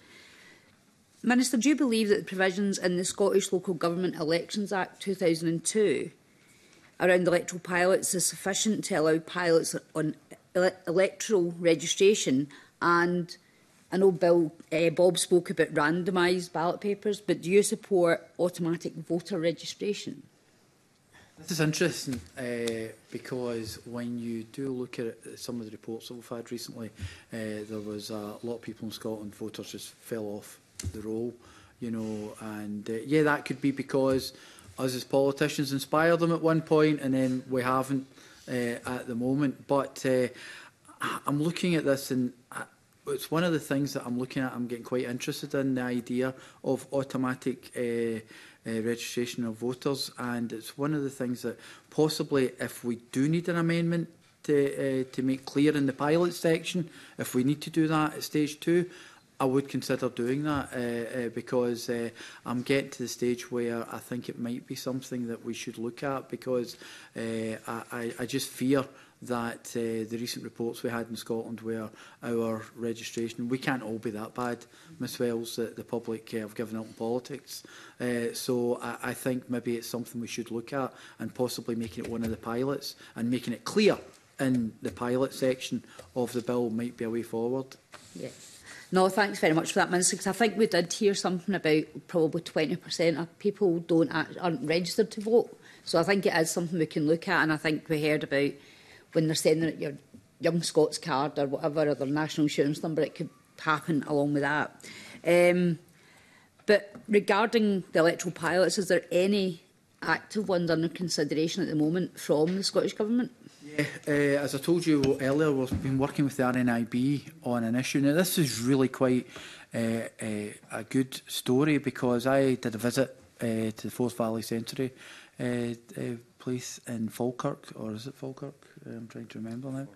[SPEAKER 8] Minister, do you believe that the provisions in the Scottish Local Government Elections Act two thousand two around electoral pilots is sufficient to allow pilots on ele electoral registration? And I know Bill, uh, Bob spoke about randomised ballot papers, but do you support automatic voter registration?
[SPEAKER 3] This is interesting uh, because when you do look at it, some of the reports that we've had recently, uh, there was a lot of people in Scotland, voters just fell off the roll, you know, and uh, yeah, that could be because us as politicians inspired them at one point and then we haven't uh, at the moment. But uh, I'm looking at this and I, it's one of the things that I'm looking at. I'm getting quite interested in the idea of automatic uh, uh, registration of voters, and it's one of the things that possibly, if we do need an amendment to uh, to make clear in the pilot section, if we need to do that at stage two, I would consider doing that uh, uh, because uh, I'm getting to the stage where I think it might be something that we should look at, because uh, I, I just fear that uh, the recent reports we had in Scotland where our registration, we can't all be that bad, Miss Wells, that the public uh, have given up in politics. Uh, so I, I think maybe it's something we should look at and possibly making it one of the pilots and making it clear in the pilot section of the bill might be a way forward.
[SPEAKER 8] Yeah. No, thanks very much for that, Minister, because I think we did hear something about probably twenty percent of people don't act, aren't registered to vote. So I think it is something we can look at, and I think we heard about when they're sending out your Young Scots card or whatever, or their national insurance number, it could happen along with that. Um, but regarding the electoral pilots, is there any active ones under consideration at the moment from the Scottish Government?
[SPEAKER 3] Yeah, uh, as I told you earlier, we've been working with the R N I B on an issue. Now, this is really quite uh, uh, a good story, because I did a visit uh, to the Forth Valley Century uh, uh, place in Falkirk, or is it Falkirk? I'm trying to remember now.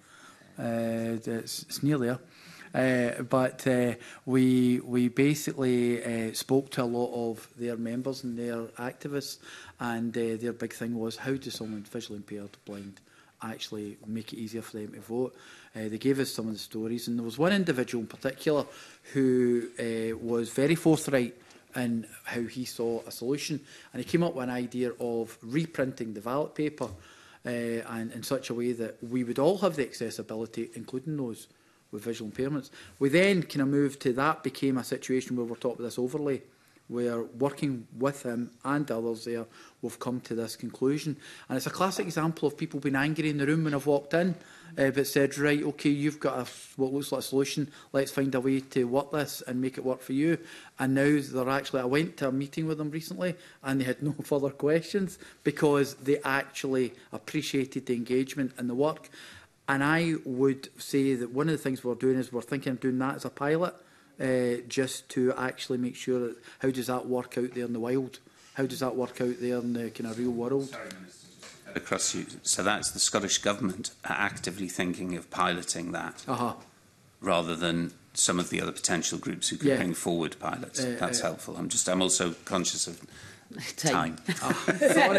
[SPEAKER 3] Uh, it's, it's near there. Uh, but uh, we we basically uh, spoke to a lot of their members and their activists, and uh, their big thing was, how does someone visually impaired, blind, actually make it easier for them to vote? Uh, they gave us some of the stories, and there was one individual in particular who uh, was very forthright in how he saw a solution, and he came up with an idea of reprinting the ballot paper uh, and in such a way that we would all have the accessibility, including those with visual impairments. We then kind of moved to that, became a situation where we're talking about this overlay, where working with him and others there, we've come to this conclusion. And it's a classic example of people being angry in the room when I've walked in, uh, but said, right, OK, you've got a, what looks like a solution, let's find a way to work this and make it work for you. And now they're actually, I went to a meeting with them recently and they had no further questions because they actually appreciated the engagement and the work. And I would say that one of the things we're doing is we're thinking of doing that as a pilot, uh, just to actually make sure that how does that work out there in the wild? How does that work out there in the kind of real world?
[SPEAKER 1] Sorry, Minister, just to cut across you. So that's the Scottish Government are actively thinking of piloting that,
[SPEAKER 3] Uh-huh.
[SPEAKER 1] rather than some of the other potential groups who could
[SPEAKER 3] Yeah.
[SPEAKER 1] bring forward pilots.
[SPEAKER 3] Uh,
[SPEAKER 1] That's
[SPEAKER 3] uh,
[SPEAKER 1] helpful. I'm just, I'm also conscious of Time.
[SPEAKER 3] Oh, sorry.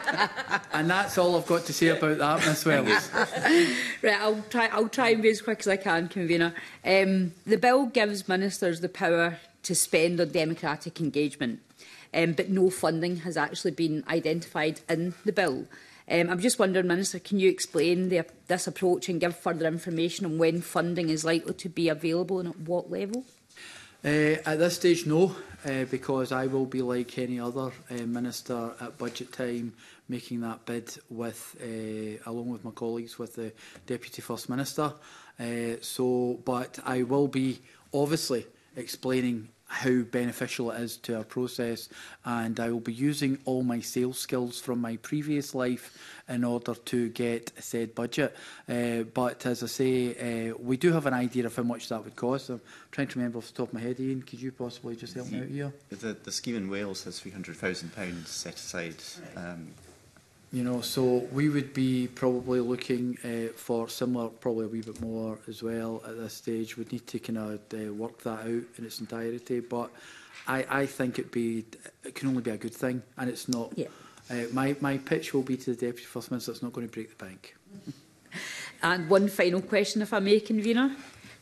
[SPEAKER 3] And that's all I've got to say about that, Miss Wells.
[SPEAKER 8] Right, I'll try. I'll try and be as quick as I can, Convener. Um, the bill gives ministers the power to spend on democratic engagement, um, but no funding has actually been identified in the bill. Um, I'm just wondering, Minister, can you explain the, this approach and give further information on when funding is likely to be available and at what level?
[SPEAKER 3] Uh, at this stage, no, uh, because I will be like any other uh, minister at budget time, making that bid with, uh, along with my colleagues, with the Deputy First Minister. Uh, so, but I will be obviously explaining how beneficial it is to our process, and I will be using all my sales skills from my previous life in order to get a said budget. Uh, but as I say, uh, we do have an idea of how much that would cost. I'm trying to remember off the top of my head. Ian, could you possibly just help me out here?
[SPEAKER 4] The, the scheme in Wales has three hundred thousand pounds set aside. Um,
[SPEAKER 3] You know, so we would be probably looking uh, for similar, probably a wee bit more as well at this stage. We'd need to kind of uh, work that out in its entirety. But I, I think it'd be, it can only be a good thing, and it's not.
[SPEAKER 8] Yeah.
[SPEAKER 3] Uh, my, my pitch will be to the Deputy First Minister, it's not going to break the bank.
[SPEAKER 8] And one final question, if I may, Convener.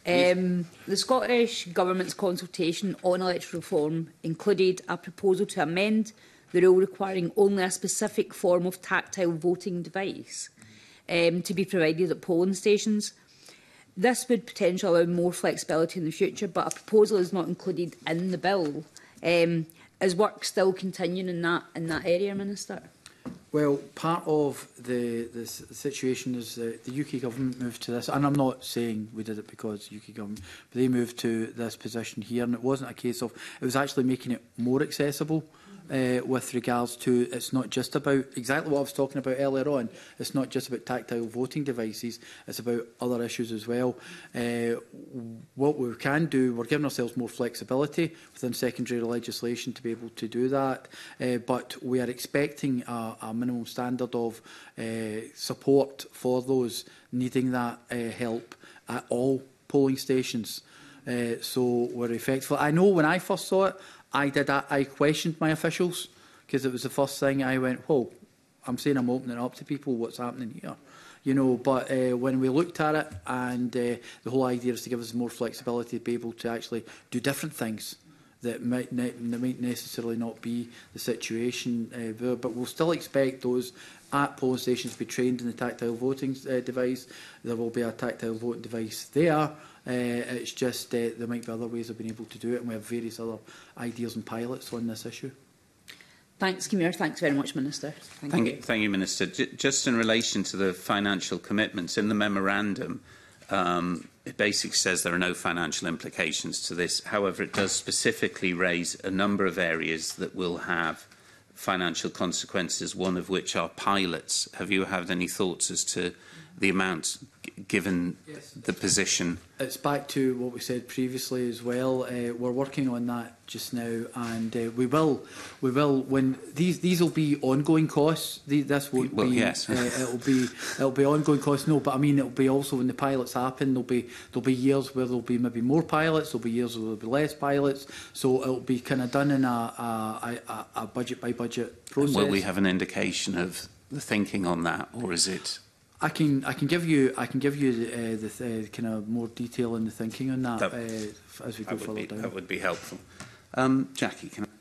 [SPEAKER 8] Um, the Scottish Government's consultation on electoral reform included a proposal to amend the rule requiring only a specific form of tactile voting device um, to be provided at polling stations. This would potentially allow more flexibility in the future, but a proposal is not included in the bill. Um, is work still continuing in that in that area, Minister?
[SPEAKER 3] Well, part of the, the situation is that the U K Government moved to this, and I'm not saying we did it because the U K Government, but they moved to this position here, and it wasn't a case of, it was actually making it more accessible. Uh, with regards to, it's not just about exactly what I was talking about earlier on. It's not just about tactile voting devices. It's about other issues as well. Uh, what we can do, we're giving ourselves more flexibility within secondary legislation to be able to do that. Uh, but we are expecting a, a minimum standard of uh, support for those needing that uh, help at all polling stations. Uh, so we're effectively, I know when I first saw it, I did. I, I questioned my officials because it was the first thing I went, whoa, I'm saying I'm opening up to people, what's happening here? You know, but uh, when we looked at it, and uh, the whole idea is to give us more flexibility to be able to actually do different things that might, ne that might necessarily not be the situation uh, there, but we'll still expect those at polling stations to be trained in the tactile voting uh, device. There will be a tactile voting device there. Uh, it's just uh, there might be other ways of being able to do it, and we have various other ideas and pilots on this issue.
[SPEAKER 8] Thanks, Convener. Thanks very much, Minister. Thank,
[SPEAKER 1] Thank
[SPEAKER 8] you.
[SPEAKER 1] you, thank you, Minister. J just in relation to the financial commitments, in the memorandum, um, it basically says there are no financial implications to this. However, it does specifically raise a number of areas that will have financial consequences, one of which are pilots. Have you had any thoughts as to the amount, given yes. the position?
[SPEAKER 3] It's back to what we said previously as well. Uh, we're working on that just now, and uh, we will, we will when these these will be ongoing costs. These, this won't
[SPEAKER 1] well,
[SPEAKER 3] be.
[SPEAKER 1] Yes.
[SPEAKER 3] uh, it'll be it'll be ongoing costs. No, but I mean it'll be also when the pilots happen. There'll be there'll be years where there'll be maybe more pilots. There'll be years where there'll be less pilots. So it'll be kind of done in a a, a, a budget by budget process.
[SPEAKER 1] Will we have an indication of the thinking on that, or is it?
[SPEAKER 3] I can I can give you I can give you uh, the uh, kind of more detail in the thinking on that,
[SPEAKER 1] that
[SPEAKER 3] uh, as we go further
[SPEAKER 1] be,
[SPEAKER 3] down.
[SPEAKER 1] That would be helpful. Um, Jackie, can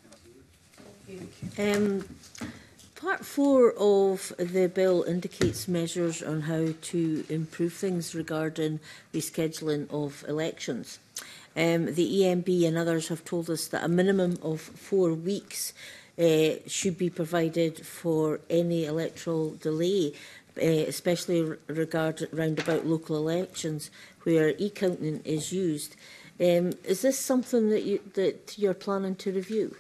[SPEAKER 1] I?
[SPEAKER 6] Um, part four of the bill indicates measures on how to improve things regarding rescheduling of elections. Um, the E M B and others have told us that a minimum of four weeks uh, should be provided for any electoral delay. Uh, especially regard round about local elections where e-counting is used. Um, is this something that, you, that you're planning to review?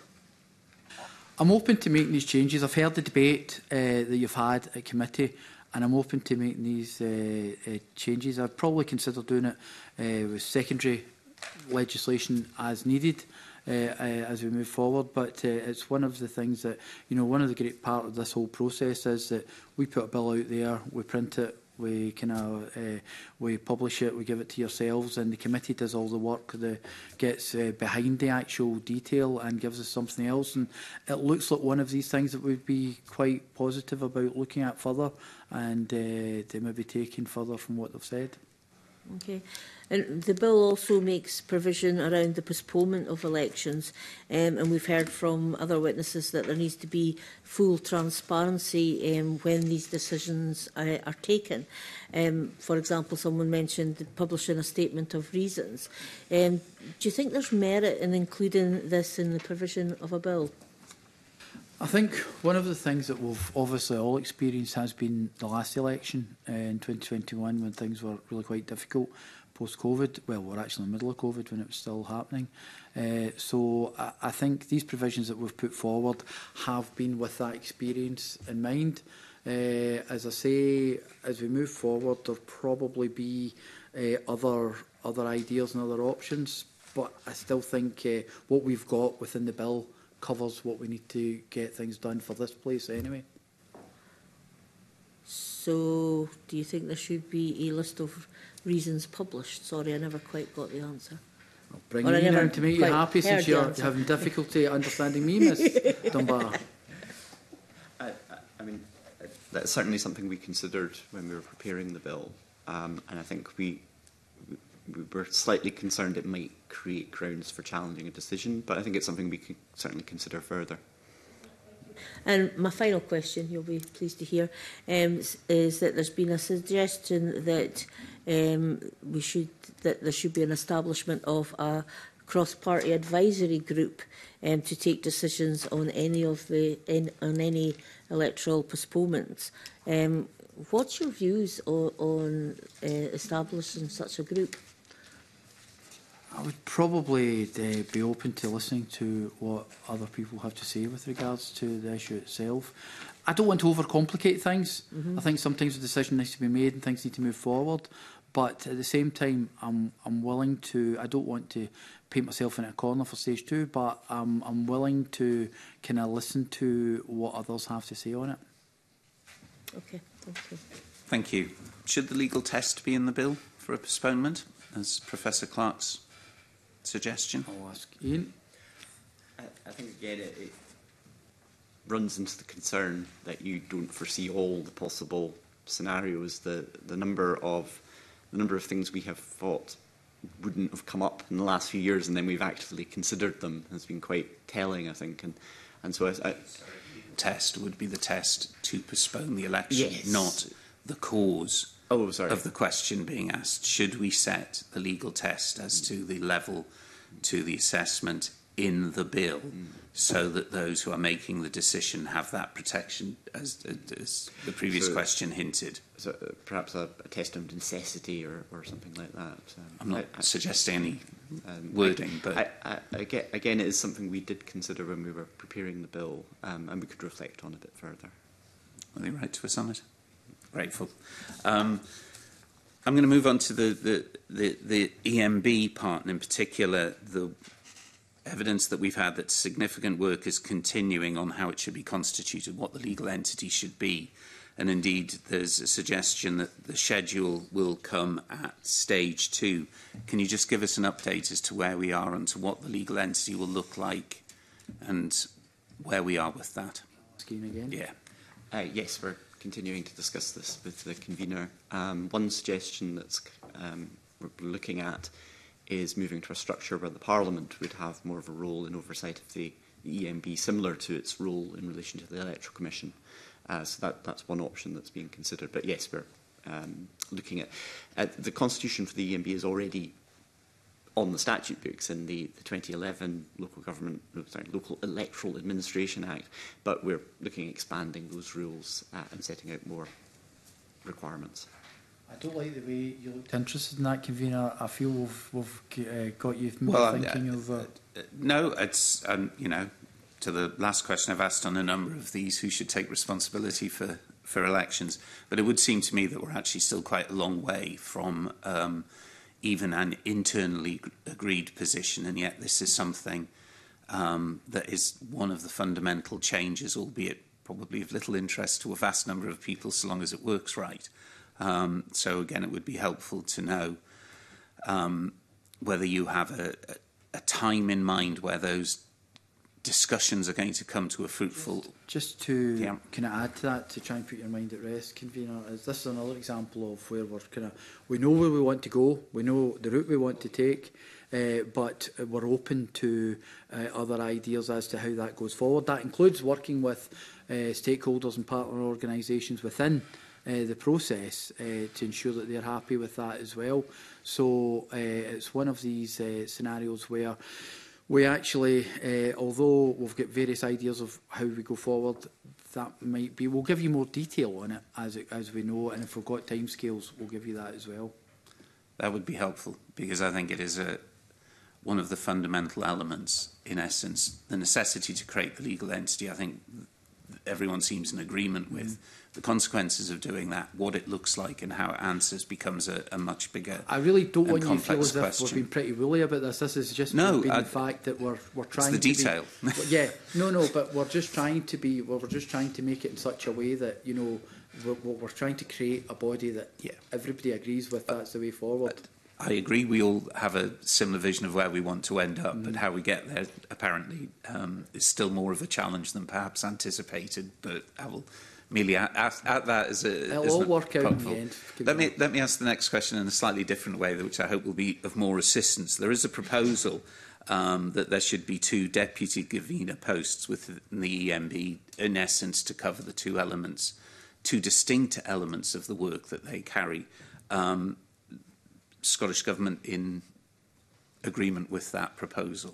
[SPEAKER 3] I'm open to making these changes. I've heard the debate uh, that you've had at committee, and I'm open to making these uh, uh, changes. I'd probably consider doing it uh, with secondary legislation as needed. Uh, uh, as we move forward, but uh, it's one of the things that, you know, one of the great part of this whole process is that we put a bill out there, we print it, We kind of uh, we publish it, we give it to yourselves, and the committee does all the work that gets uh, behind the actual detail and gives us something else. And it looks like one of these things that we'd be quite positive about looking at further, and uh, they may be taken further from what they've said.
[SPEAKER 6] Okay. And the bill also makes provision around the postponement of elections, um, and we've heard from other witnesses that there needs to be full transparency um, when these decisions uh, are taken. Um, for example, someone mentioned publishing a statement of reasons. Um, do you think there's merit in including this in the provision of a bill?
[SPEAKER 3] I think one of the things that we've obviously all experienced has been the last election uh, in twenty twenty-one, when things were really quite difficult post-COVID. Well, we're actually in the middle of COVID when it was still happening. Uh, so I, I think these provisions that we've put forward have been with that experience in mind. Uh, as I say, as we move forward, there'll probably be uh, other other ideas and other options, but I still think uh, what we've got within the bill covers what we need to get things done for this place anyway.
[SPEAKER 6] So, do you think there should be a list of reasons published? Sorry, I never quite got the answer.
[SPEAKER 3] I'll bring
[SPEAKER 6] Or I
[SPEAKER 3] you
[SPEAKER 6] never
[SPEAKER 3] in to make you
[SPEAKER 6] quite
[SPEAKER 3] happy, since
[SPEAKER 6] heard the
[SPEAKER 3] you're
[SPEAKER 6] answer.
[SPEAKER 3] having difficulty understanding me, Miss Dunbar.
[SPEAKER 4] I, I, I mean, that's certainly something we considered when we were preparing the bill, um, and I think we, we were slightly concerned it might create grounds for challenging a decision, but I think it's something we can certainly consider further.
[SPEAKER 6] And my final question, you'll be pleased to hear, um, is that there's been a suggestion that um, we should that there should be an establishment of a cross-party advisory group um, to take decisions on any of the in, on any electoral postponements. Um, what's your views on, on uh, establishing such a group?
[SPEAKER 3] I would probably uh, be open to listening to what other people have to say with regards to the issue itself. I don't want to overcomplicate things. Mm-hmm. I think sometimes a decision needs to be made and things need to move forward. But at the same time, I'm, I'm willing to, I don't want to paint myself in a corner for stage two, but um, I'm willing to kind of listen to what others have to say on it.
[SPEAKER 6] Okay, thank you.
[SPEAKER 1] Thank you. Should the legal test be in the bill for a postponement, as Professor Clark's suggestion?
[SPEAKER 3] I'll ask Ian.
[SPEAKER 4] I, I think, again, it, it runs into the concern that you don't foresee all the possible scenarios. The, the number of the number of things we have thought wouldn't have come up in the last few years, and then we've actively considered them, has been quite telling, I think. And, and so I, I,
[SPEAKER 1] test would be the test to postpone the election,
[SPEAKER 4] yes.
[SPEAKER 1] not the cause
[SPEAKER 4] oh, sorry.
[SPEAKER 1] of the question being asked. Should we set the legal test as to the level to the assessment in the bill, mm. so that those who are making the decision have that protection, as, as the previous so, question hinted?
[SPEAKER 4] So uh, perhaps a, a test of necessity or, or something like that. Um,
[SPEAKER 1] I'm not
[SPEAKER 4] I,
[SPEAKER 1] suggesting any
[SPEAKER 4] um,
[SPEAKER 1] wording,
[SPEAKER 4] I,
[SPEAKER 1] but
[SPEAKER 4] I, I, again, again, it is something we did consider when we were preparing the bill, um, and we could reflect on a bit further.
[SPEAKER 1] Are they right to a summit? Grateful. Um, I'm going to move on to the, the, the, the E M B part, and in particular the evidence that we've had that significant work is continuing on how it should be constituted, what the legal entity should be. And indeed, there's a suggestion that the schedule will come at stage two. Can you just give us an update as to where we are and to what the legal entity will look like and where we are with that?
[SPEAKER 3] Scheme again?
[SPEAKER 1] Yeah.
[SPEAKER 4] Uh, yes, we're continuing to discuss this with the convener. Um, one suggestion that's um, we're looking at is moving to a structure where the Parliament would have more of a role in oversight of the E M B, similar to its role in relation to the Electoral Commission. Uh, so that, that's one option that's being considered. But yes, we're um, looking at uh, the constitution for the E M B is already on the statute books in the, the twenty eleven Local Government, sorry, Local Electoral Administration Act, but we're looking at expanding those rules uh, and setting out more requirements.
[SPEAKER 3] I don't like the way you looked interested in that, convener. I feel we've, we've uh, got you
[SPEAKER 1] well,
[SPEAKER 3] thinking
[SPEAKER 1] uh,
[SPEAKER 3] of... Uh,
[SPEAKER 1] uh, no, it's, um, you know, to the last question I've asked on a number of these, who should take responsibility for, for elections. But it would seem to me that we're actually still quite a long way from um, even an internally agreed position, and yet this is something um, that is one of the fundamental changes, albeit probably of little interest to a vast number of people, so long as it works right. Um, so again, it would be helpful to know um, whether you have a, a, a time in mind where those discussions are going to come to a fruitful...
[SPEAKER 3] Just to
[SPEAKER 1] yeah.
[SPEAKER 3] kind of add to that, to try and put your mind at rest, Convener, is this is another example of where we're kind of, we know where we want to go, we know the route we want to take, uh, but we're open to uh, other ideas as to how that goes forward. That includes working with uh, stakeholders and partner organisations within uh, the process uh, to ensure that they're happy with that as well. So uh, it's one of these uh, scenarios where we actually, uh, although we've got various ideas of how we go forward, that might be, we'll give you more detail on it as, it, as we know, and if we've got timescales, we'll give you that as well.
[SPEAKER 1] That would be helpful, because I think it is a, one of the fundamental elements, in essence, the necessity to create the legal entity. I think everyone seems in agreement with. Mm. The consequences of doing that, what it looks like and how it answers becomes a, a much bigger
[SPEAKER 3] I really don't want you to feel as
[SPEAKER 1] question.
[SPEAKER 3] if we've been pretty woolly about this. This is just
[SPEAKER 1] no,
[SPEAKER 3] been
[SPEAKER 1] I,
[SPEAKER 3] the fact that we're, we're trying
[SPEAKER 1] it's the
[SPEAKER 3] to
[SPEAKER 1] detail.
[SPEAKER 3] be... yeah, no, no, but we're just trying to be, well, we're just trying to make it in such a way that, you know, we're, we're trying to create a body that yeah. everybody agrees with, that's the way forward.
[SPEAKER 1] I agree, we all have a similar vision of where we want to end up, mm. but how we get there apparently um, is still more of a challenge than perhaps anticipated, but I will... merely at, at, at that as a...
[SPEAKER 3] It'll
[SPEAKER 1] as
[SPEAKER 3] all
[SPEAKER 1] an
[SPEAKER 3] work out
[SPEAKER 1] helpful.
[SPEAKER 3] in the end.
[SPEAKER 1] Let me, let me ask the next question in a slightly different way, which I hope will be of more assistance. There is a proposal um, that there should be two deputy convener posts within the E M B, in essence, to cover the two elements, two distinct elements of the work that they carry. Um, Scottish Government in agreement with that proposal?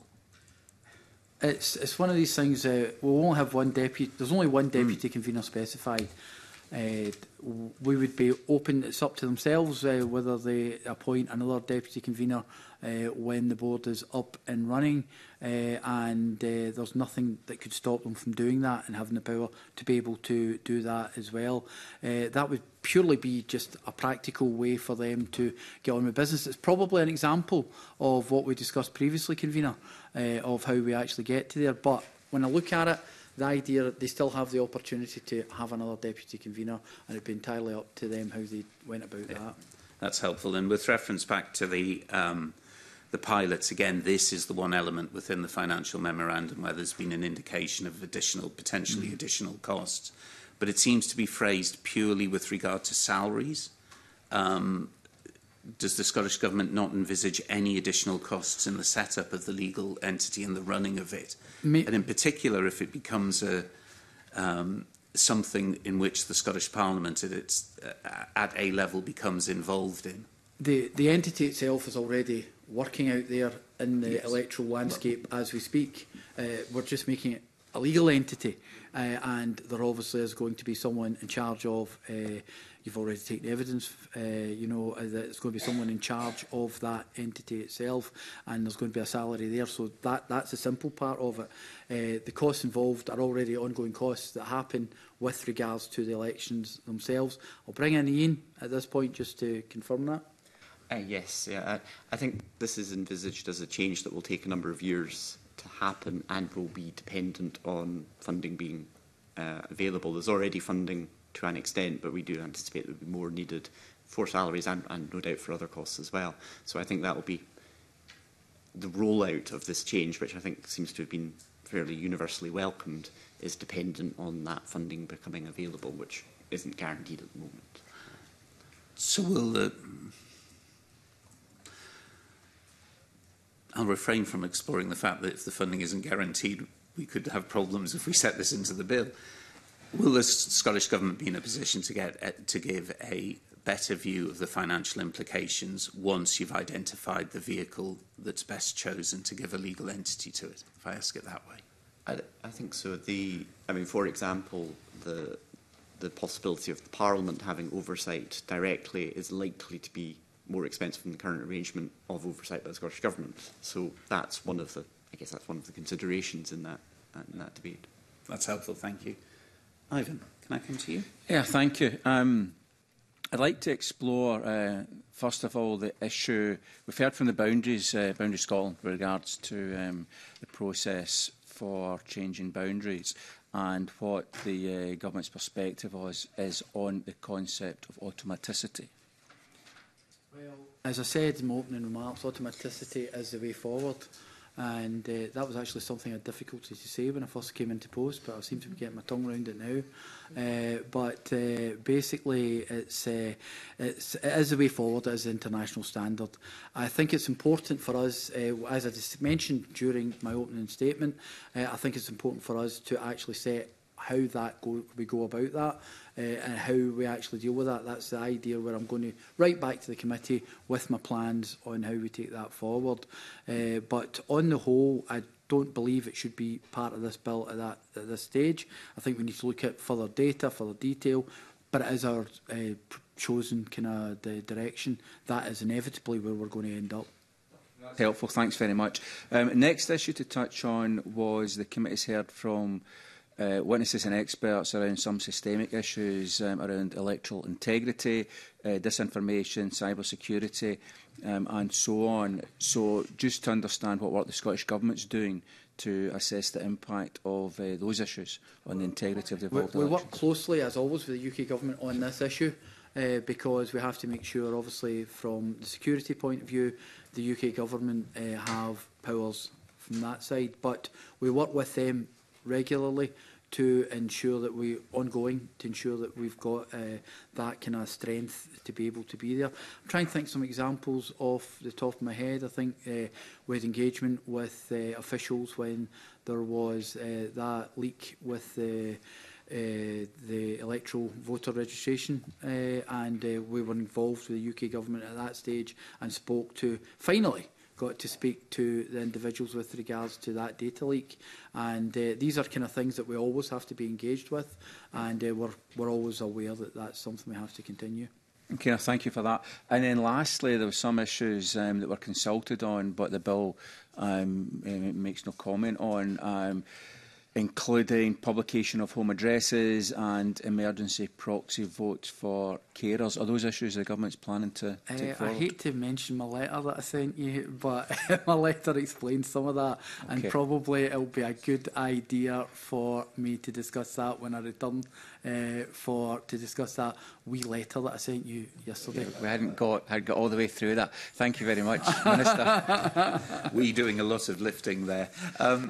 [SPEAKER 3] It's it's one of these things. Uh, we won't have one deputy. There's only one deputy mm. convener specified. Uh, we would be open. It's up to themselves uh, whether they appoint another deputy convener uh, when the board is up and running, uh, and uh, there's nothing that could stop them from doing that and having the power to be able to do that as well. Uh, that would purely be just a practical way for them to get on with business. It's probably an example of what we discussed previously, convener, uh, of how we actually get to there. But when I look at it, the idea they still have the opportunity to have another deputy convener, and it'd be entirely up to them how they went about yeah, that.
[SPEAKER 1] That's helpful. And with reference back to the um, the pilots, again, this is the one element within the financial memorandum where there's been an indication of additional, potentially mm. additional costs. But it seems to be phrased purely with regard to salaries. Um, does the Scottish Government not envisage any additional costs in the setup of the legal entity and the running of it? Me and in particular, if it becomes a, um, something in which the Scottish Parliament at, its, uh, at a level becomes involved in?
[SPEAKER 3] The, the entity itself is already working out there in the yes. electoral landscape as we speak. Uh, we're just making it a legal entity, uh, and there obviously is going to be someone in charge of, uh, you've already taken evidence, uh, you know, uh, that it's going to be someone in charge of that entity itself, and there's going to be a salary there. So that, that's the simple part of it. Uh, the costs involved are already ongoing costs that happen with regards to the elections themselves. I'll bring in Ian at this point just to confirm that.
[SPEAKER 4] Uh, yes, yeah, I, I think this is envisaged as a change that will take a number of years to happen and will be dependent on funding being uh, available. There's already funding to an extent, but we do anticipate there will be more needed for salaries and, and no doubt for other costs as well. So I think that will be the rollout of this change, which I think seems to have been fairly universally welcomed, is dependent on that funding becoming available, which isn't guaranteed at the moment.
[SPEAKER 1] So will the... I'll refrain from exploring the fact that if the funding isn't guaranteed, we could have problems if we set this into the bill. Will the Scottish Government be in a position to get to give a better view of the financial implications once you've identified the vehicle that's best chosen to give a legal entity to it, if I ask it that way?
[SPEAKER 4] I, I think so. The, I mean, for example, the, the possibility of the Parliament having oversight directly is likely to be more expensive than the current arrangement of oversight by the Scottish Government. So that's one of the, I guess that's one of the considerations in that, uh, in that debate.
[SPEAKER 1] That's helpful, thank you. Ivan, can I come to you?
[SPEAKER 5] Yeah, thank you. Um, I'd like to explore, uh, first of all, the issue, we've heard from the Boundaries, uh, Boundary Scotland with regards to um, the process for changing boundaries. and what the uh, government's perspective is, is on the concept of automaticity.
[SPEAKER 3] Well, as I said in my opening remarks, automaticity is the way forward. And uh, that was actually something I had difficulty to say when I first came into post, but I seem to be getting my tongue around it now. Uh, but uh, basically, it's, uh, it's, it is the way forward, it is the international standard. I think it's important for us, uh, as I just mentioned during my opening statement, uh, I think it's important for us to actually set how that go, we go about that uh, and how we actually deal with that. That's the idea where I'm going to write back to the committee with my plans on how we take that forward. Uh, but on the whole, I don't believe it should be part of this bill at, that, at this stage. I think we need to look at further data, further detail, but it is our uh, chosen kind of the direction. That is inevitably where we're going to end up.
[SPEAKER 5] That's helpful, thanks very much. Um, next issue to touch on was the committee's heard from Uh, witnesses and experts around some systemic issues um, around electoral integrity, uh, disinformation, cyber security um, and so on. So just to understand what work the Scottish Government's doing to assess the impact of uh, those issues on the integrity of the
[SPEAKER 3] We,
[SPEAKER 5] involved
[SPEAKER 3] we
[SPEAKER 5] elections.
[SPEAKER 3] work closely, as always, with the U K Government on this issue uh, because we have to make sure, obviously, from the security point of view, the U K Government uh, have powers from that side. But we work with them regularly to ensure that we ongoing to ensure that we've got uh, that kind of strength to be able to be there. I'm trying to think some examples off the top of my head. I think uh, with engagement with uh, officials when there was uh, that leak with the uh, the electoral voter registration uh, and uh, we were involved with the U K Government at that stage and spoke to finally got to speak to the individuals with regards to that data leak. And uh, these are kind of things that we always have to be engaged with, and uh, we're, we're always aware that that's something we have to continue.
[SPEAKER 5] Okay, thank you for that. And then lastly, there were some issues um, that were consulted on, but the bill um, makes no comment on, um, including publication of home addresses and emergency proxy votes for carers. Are those issues the government's planning to take
[SPEAKER 3] uh,
[SPEAKER 5] forward?
[SPEAKER 3] I hate to mention my letter that I sent you, but my letter explains some of that, okay. And probably it'll be a good idea for me to discuss that when I return uh, for to discuss that wee letter that I sent you yesterday.
[SPEAKER 5] Yeah, we hadn't got had got all the way through that. Thank you very much, Minister.
[SPEAKER 1] We doing a lot of lifting there. Um,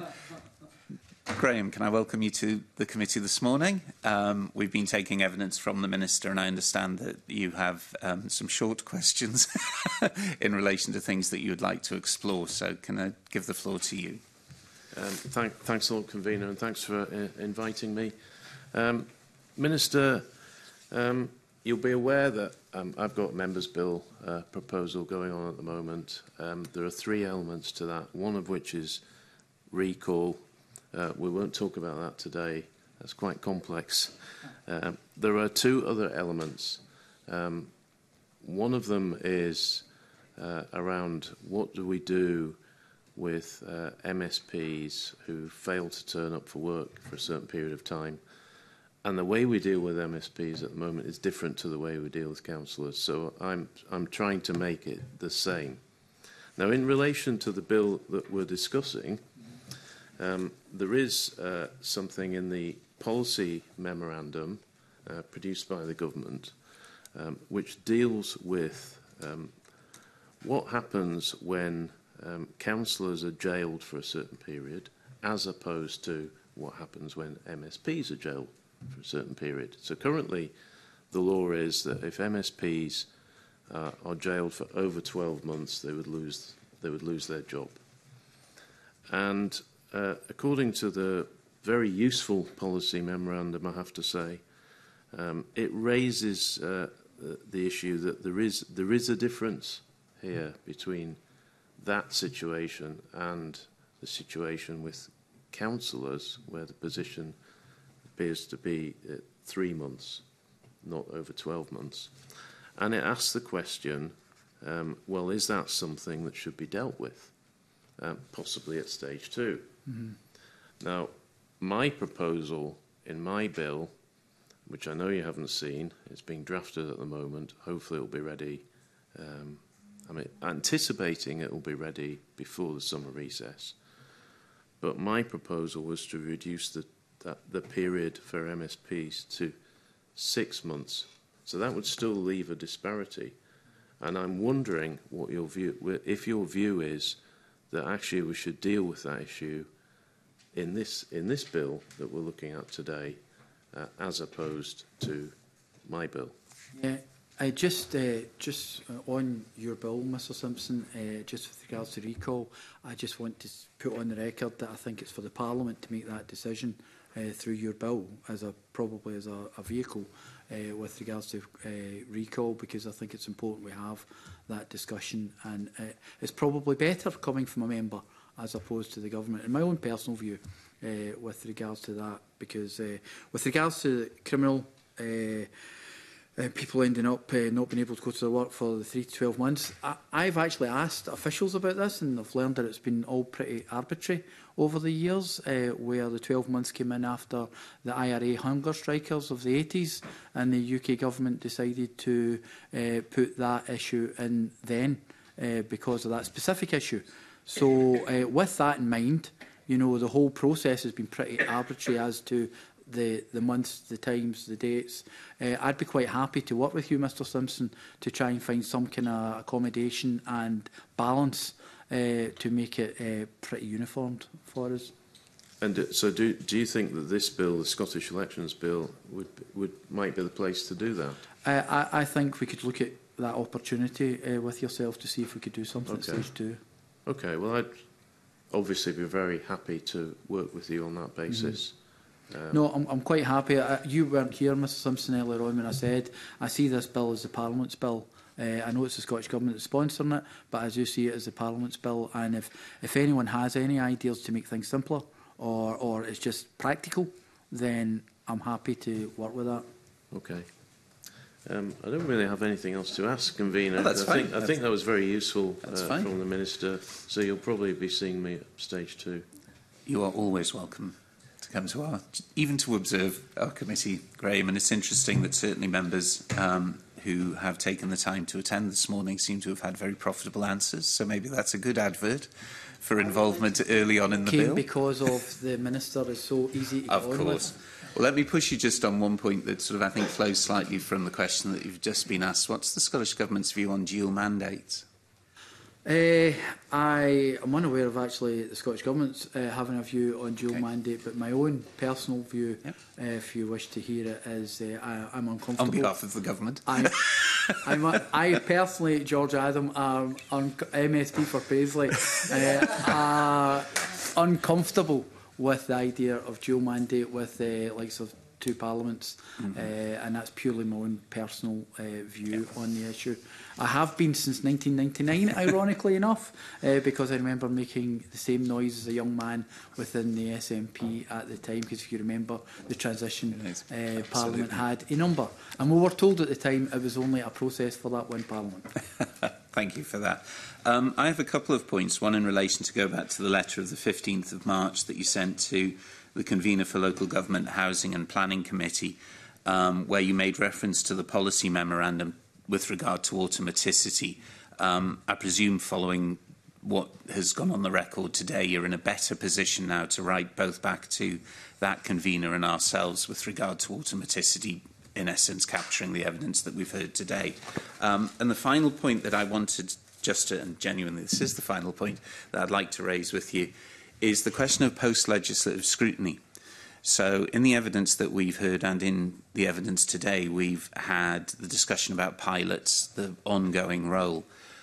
[SPEAKER 1] Graham, can I welcome you to the committee this morning? Um, we've been taking evidence from the Minister, and I understand that you have um, some short questions in relation to things that you would like to explore. So can I give the floor to you?
[SPEAKER 9] Um, thank, thanks, Lord Convener, and thanks for uh, inviting me. Um, Minister, um, you'll be aware that um, I've got a Members' Bill uh, proposal going on at the moment. Um, there are three elements to that, one of which is recall. Uh, we won't talk about that today. That's quite complex. Uh, there are two other elements. Um, one of them is uh, around what do we do with uh, M S Ps who fail to turn up for work for a certain period of time. And the way we deal with M S Ps at the moment is different to the way we deal with councillors. So I'm, I'm trying to make it the same. Now, in relation to the bill that we're discussing, Um, there is uh, something in the policy memorandum uh, produced by the government um, which deals with um, what happens when um, councillors are jailed for a certain period as opposed to what happens when M S Ps are jailed for a certain period. So currently the law is that if M S Ps uh, are jailed for over twelve months, they would lose, they would lose their job. And Uh, according to the very useful policy memorandum, I have to say, um, it raises uh, the issue that there is, there is a difference here between that situation and the situation with councillors, where the position appears to be uh, three months, not over twelve months. And it asks the question, um, well, is that something that should be dealt with, um, possibly at stage two? Mm-hmm. Now, my proposal in my bill, which I know you haven't seen, it's being drafted at the moment. Hopefully, it will be ready. Um, I mean, anticipating it will be ready before the summer recess. But my proposal was to reduce the that the period for M S Ps to six months. So that would still leave a disparity. And I'm wondering what your view, if your view is that actually we should deal with that issue in this, in this bill that we're looking at today, uh, as opposed to my bill.
[SPEAKER 3] Yeah, I just, uh, just uh, on your bill, Mr Simpson, uh, just with regards to recall, I just want to put on the record that I think it's for the Parliament to make that decision uh, through your bill, as a probably as a, a vehicle uh, with regards to uh, recall, because I think it's important we have that discussion, and uh, it's probably better coming from a member as opposed to the government, in my own personal view, uh, with regards to that, because uh, with regards to criminal uh, Uh, people ending up uh, not being able to go to their work for the three to twelve months. I, I've actually asked officials about this, and I've learned that it's been all pretty arbitrary over the years, uh, where the twelve months came in after the I R A hunger strikers of the eighties, and the U K government decided to uh, put that issue in then uh, because of that specific issue. So uh, with that in mind, you know, the whole process has been pretty arbitrary as to the, the months, the times, the dates. Uh, I'd be quite happy to work with you, Mr Simpson, to try and find some kind of accommodation and balance uh, to make it uh, pretty uniformed for us.
[SPEAKER 9] And uh, so do, do you think that this bill, the Scottish Elections Bill, would, would, might be the place to do that?
[SPEAKER 3] Uh, I, I think we could look at that opportunity uh, with yourself to see if we could do something
[SPEAKER 9] Okay.
[SPEAKER 3] at stage two.
[SPEAKER 9] Okay, well, I'd obviously be very happy to work with you on that basis.
[SPEAKER 3] Mm-hmm. Um, no, I'm, I'm quite happy. I, you weren't here, Mr Simpson, earlier on when I said I see this bill as the Parliament's bill. Uh, I know it's the Scottish Government that's sponsoring it, but I do see it as the Parliament's bill. And if, if anyone has any ideas to make things simpler, or, or it's just practical, then I'm happy to work with that.
[SPEAKER 9] Okay. Um, I don't really have anything else to ask, Convener.
[SPEAKER 1] Oh, that's
[SPEAKER 9] I,
[SPEAKER 1] fine.
[SPEAKER 9] think, I think that was very useful uh,
[SPEAKER 1] fine.
[SPEAKER 9] from the Minister. So you'll probably be seeing me at stage two.
[SPEAKER 1] You are always welcome to come to our, even to observe our committee, Graham, and it's interesting that certainly members um, who have taken the time to attend this morning seem to have had very profitable answers, so maybe that's a good advert for involvement early on in the
[SPEAKER 3] Came
[SPEAKER 1] bill.
[SPEAKER 3] because of the Minister is so easy to get
[SPEAKER 1] Of
[SPEAKER 3] on
[SPEAKER 1] course.
[SPEAKER 3] with.
[SPEAKER 1] Well, let me push you just on one point that sort of I think flows slightly from the question that you've just been asked. What's the Scottish Government's view on dual mandates?
[SPEAKER 3] Uh, I am unaware of actually the Scottish Government uh, having a view on dual
[SPEAKER 1] Okay.
[SPEAKER 3] mandate, but my own personal view,
[SPEAKER 1] Yep.
[SPEAKER 3] uh, if you wish to hear it, is uh, I, I'm uncomfortable.
[SPEAKER 1] On behalf of the government.
[SPEAKER 3] I, I'm a, I personally, George Adam, am un M S P for Paisley, uh, uh, uncomfortable with the idea of dual mandate with the uh, likes of two parliaments, mm-hmm. uh, and that's purely my own personal uh, view yep. on the issue. I have been since nineteen ninety-nine, ironically enough, uh, because I remember making the same noise as a young man within the S N P at the time, because if you remember, the transition uh, Parliament had a number. And we were told at the time it was only a process for that one Parliament.
[SPEAKER 1] Thank you for that. Um, I have a couple of points, one in relation to go back to the letter of the fifteenth of March that you sent to the Convener for Local Government, Housing and Planning Committee, um, where you made reference to the policy memorandum with regard to automaticity. Um, I presume following what has gone on the record today, you're in a better position now to write both back to that convener and ourselves with regard to automaticity, in essence capturing the evidence that we've heard today. Um, and the final point that I wanted just to, and genuinely this is the final point that I'd like to raise with you, is the question of post-legislative scrutiny. So in the evidence that we've heard and in the evidence today, we've had the discussion about pilots, the ongoing role.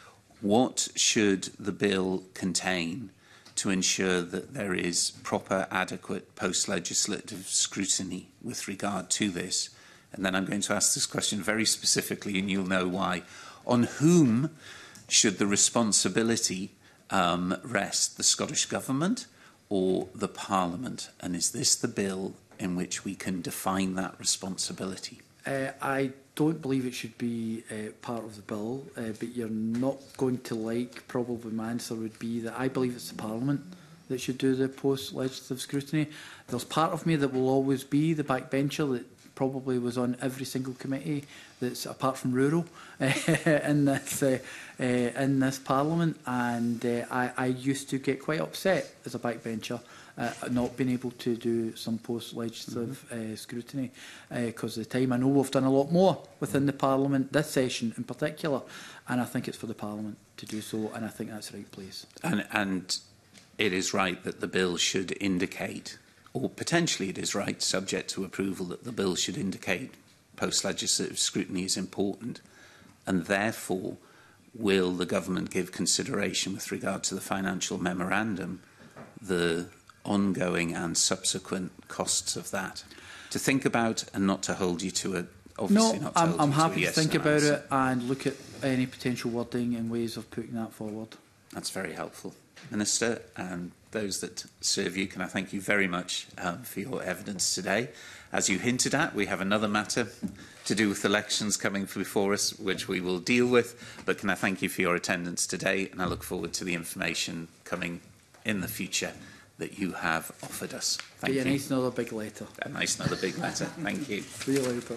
[SPEAKER 1] What should the bill contain to ensure that there is proper, adequate post-legislative scrutiny with regard to this? And then I'm going to ask this question very specifically, and you'll know why. On whom should the responsibility um, rest? The Scottish Government or the Parliament? And is this the bill in which we can define that responsibility?
[SPEAKER 3] Uh, I don't believe it should be uh, part of the bill, uh, but you're not going to like, probably my answer would be that I believe it's the Parliament that should do the post-legislative scrutiny. There's part of me that will always be the backbencher that probably was on every single committee that's apart from rural uh, in this uh, uh, in this Parliament, and uh, I, I used to get quite upset as a backbencher uh, not being able to do some post-legislative mm-hmm. uh, scrutiny, because uh, at the time I know we've done a lot more within the Parliament, this session in particular, and I think it's for the Parliament to do so, and I think that's the right place.
[SPEAKER 1] And, and it is right that the bill should indicate, or potentially it is right, subject to approval, that the bill should indicate post-legislative scrutiny is important, and therefore will the government give consideration with regard to the financial memorandum, the ongoing and subsequent costs of that, to think about and not to hold you to a, obviously
[SPEAKER 3] no,
[SPEAKER 1] not to
[SPEAKER 3] I'm,
[SPEAKER 1] hold
[SPEAKER 3] I'm
[SPEAKER 1] you
[SPEAKER 3] happy
[SPEAKER 1] to, a
[SPEAKER 3] to
[SPEAKER 1] yes
[SPEAKER 3] think
[SPEAKER 1] no
[SPEAKER 3] about
[SPEAKER 1] answer.
[SPEAKER 3] it and look at any potential wording and ways of putting that forward.
[SPEAKER 1] That's very helpful. Minister, and those that serve you, can I thank you very much um, for your evidence today. As you hinted at, we have another matter to do with elections coming before us, which we will deal with, but can I thank you for your attendance today, and I look forward to the information coming in the future that you have offered us. Thank
[SPEAKER 3] Be
[SPEAKER 1] you.
[SPEAKER 3] a nice another big letter.
[SPEAKER 1] A nice another big letter. Thank you.
[SPEAKER 3] See you later.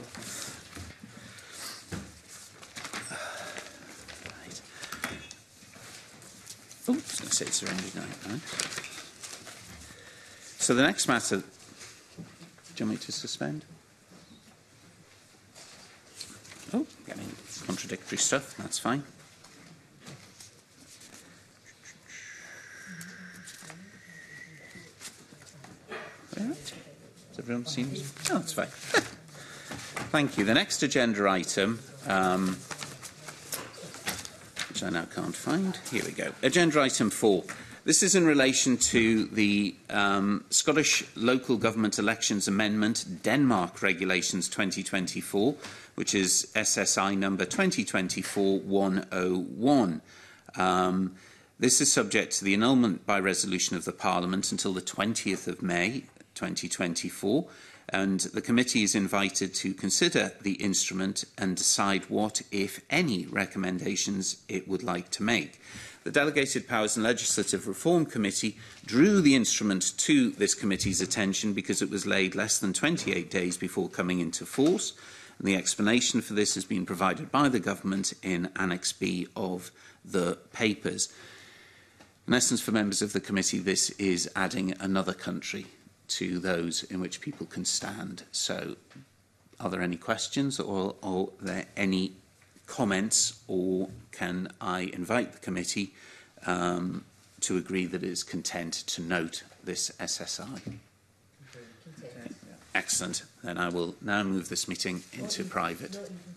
[SPEAKER 1] Right. Oh, I was going to say it's surrendered now. Right. So the next matter, do you want me to suspend? Oh, getting contradictory stuff. That's fine. Right. Does everyone seem? Oh, that's fine. Thank you. The next agenda item, um, which I now can't find. Here we go. Agenda item four. This is in relation to the um, Scottish Local Government Elections Amendment Denmark Regulations twenty twenty-four, which is S S I number twenty twenty-four dash one oh one. Um, this is subject to the annulment by resolution of the Parliament until the twentieth of May twenty twenty-four, and the committee is invited to consider the instrument and decide what, if any, recommendations it would like to make. The Delegated Powers and Legislative Reform Committee drew the instrument to this committee's attention because it was laid less than twenty-eight days before coming into force, and the explanation for this has been provided by the Government in Annex B of the papers. In essence, for members of the committee, this is adding another country to those in which people can stand. So, are there any questions, or, or are there any comments, or can I invite the committee um, to agree that it is content to note this S S I? Excellent. Then I will now move this meeting into private.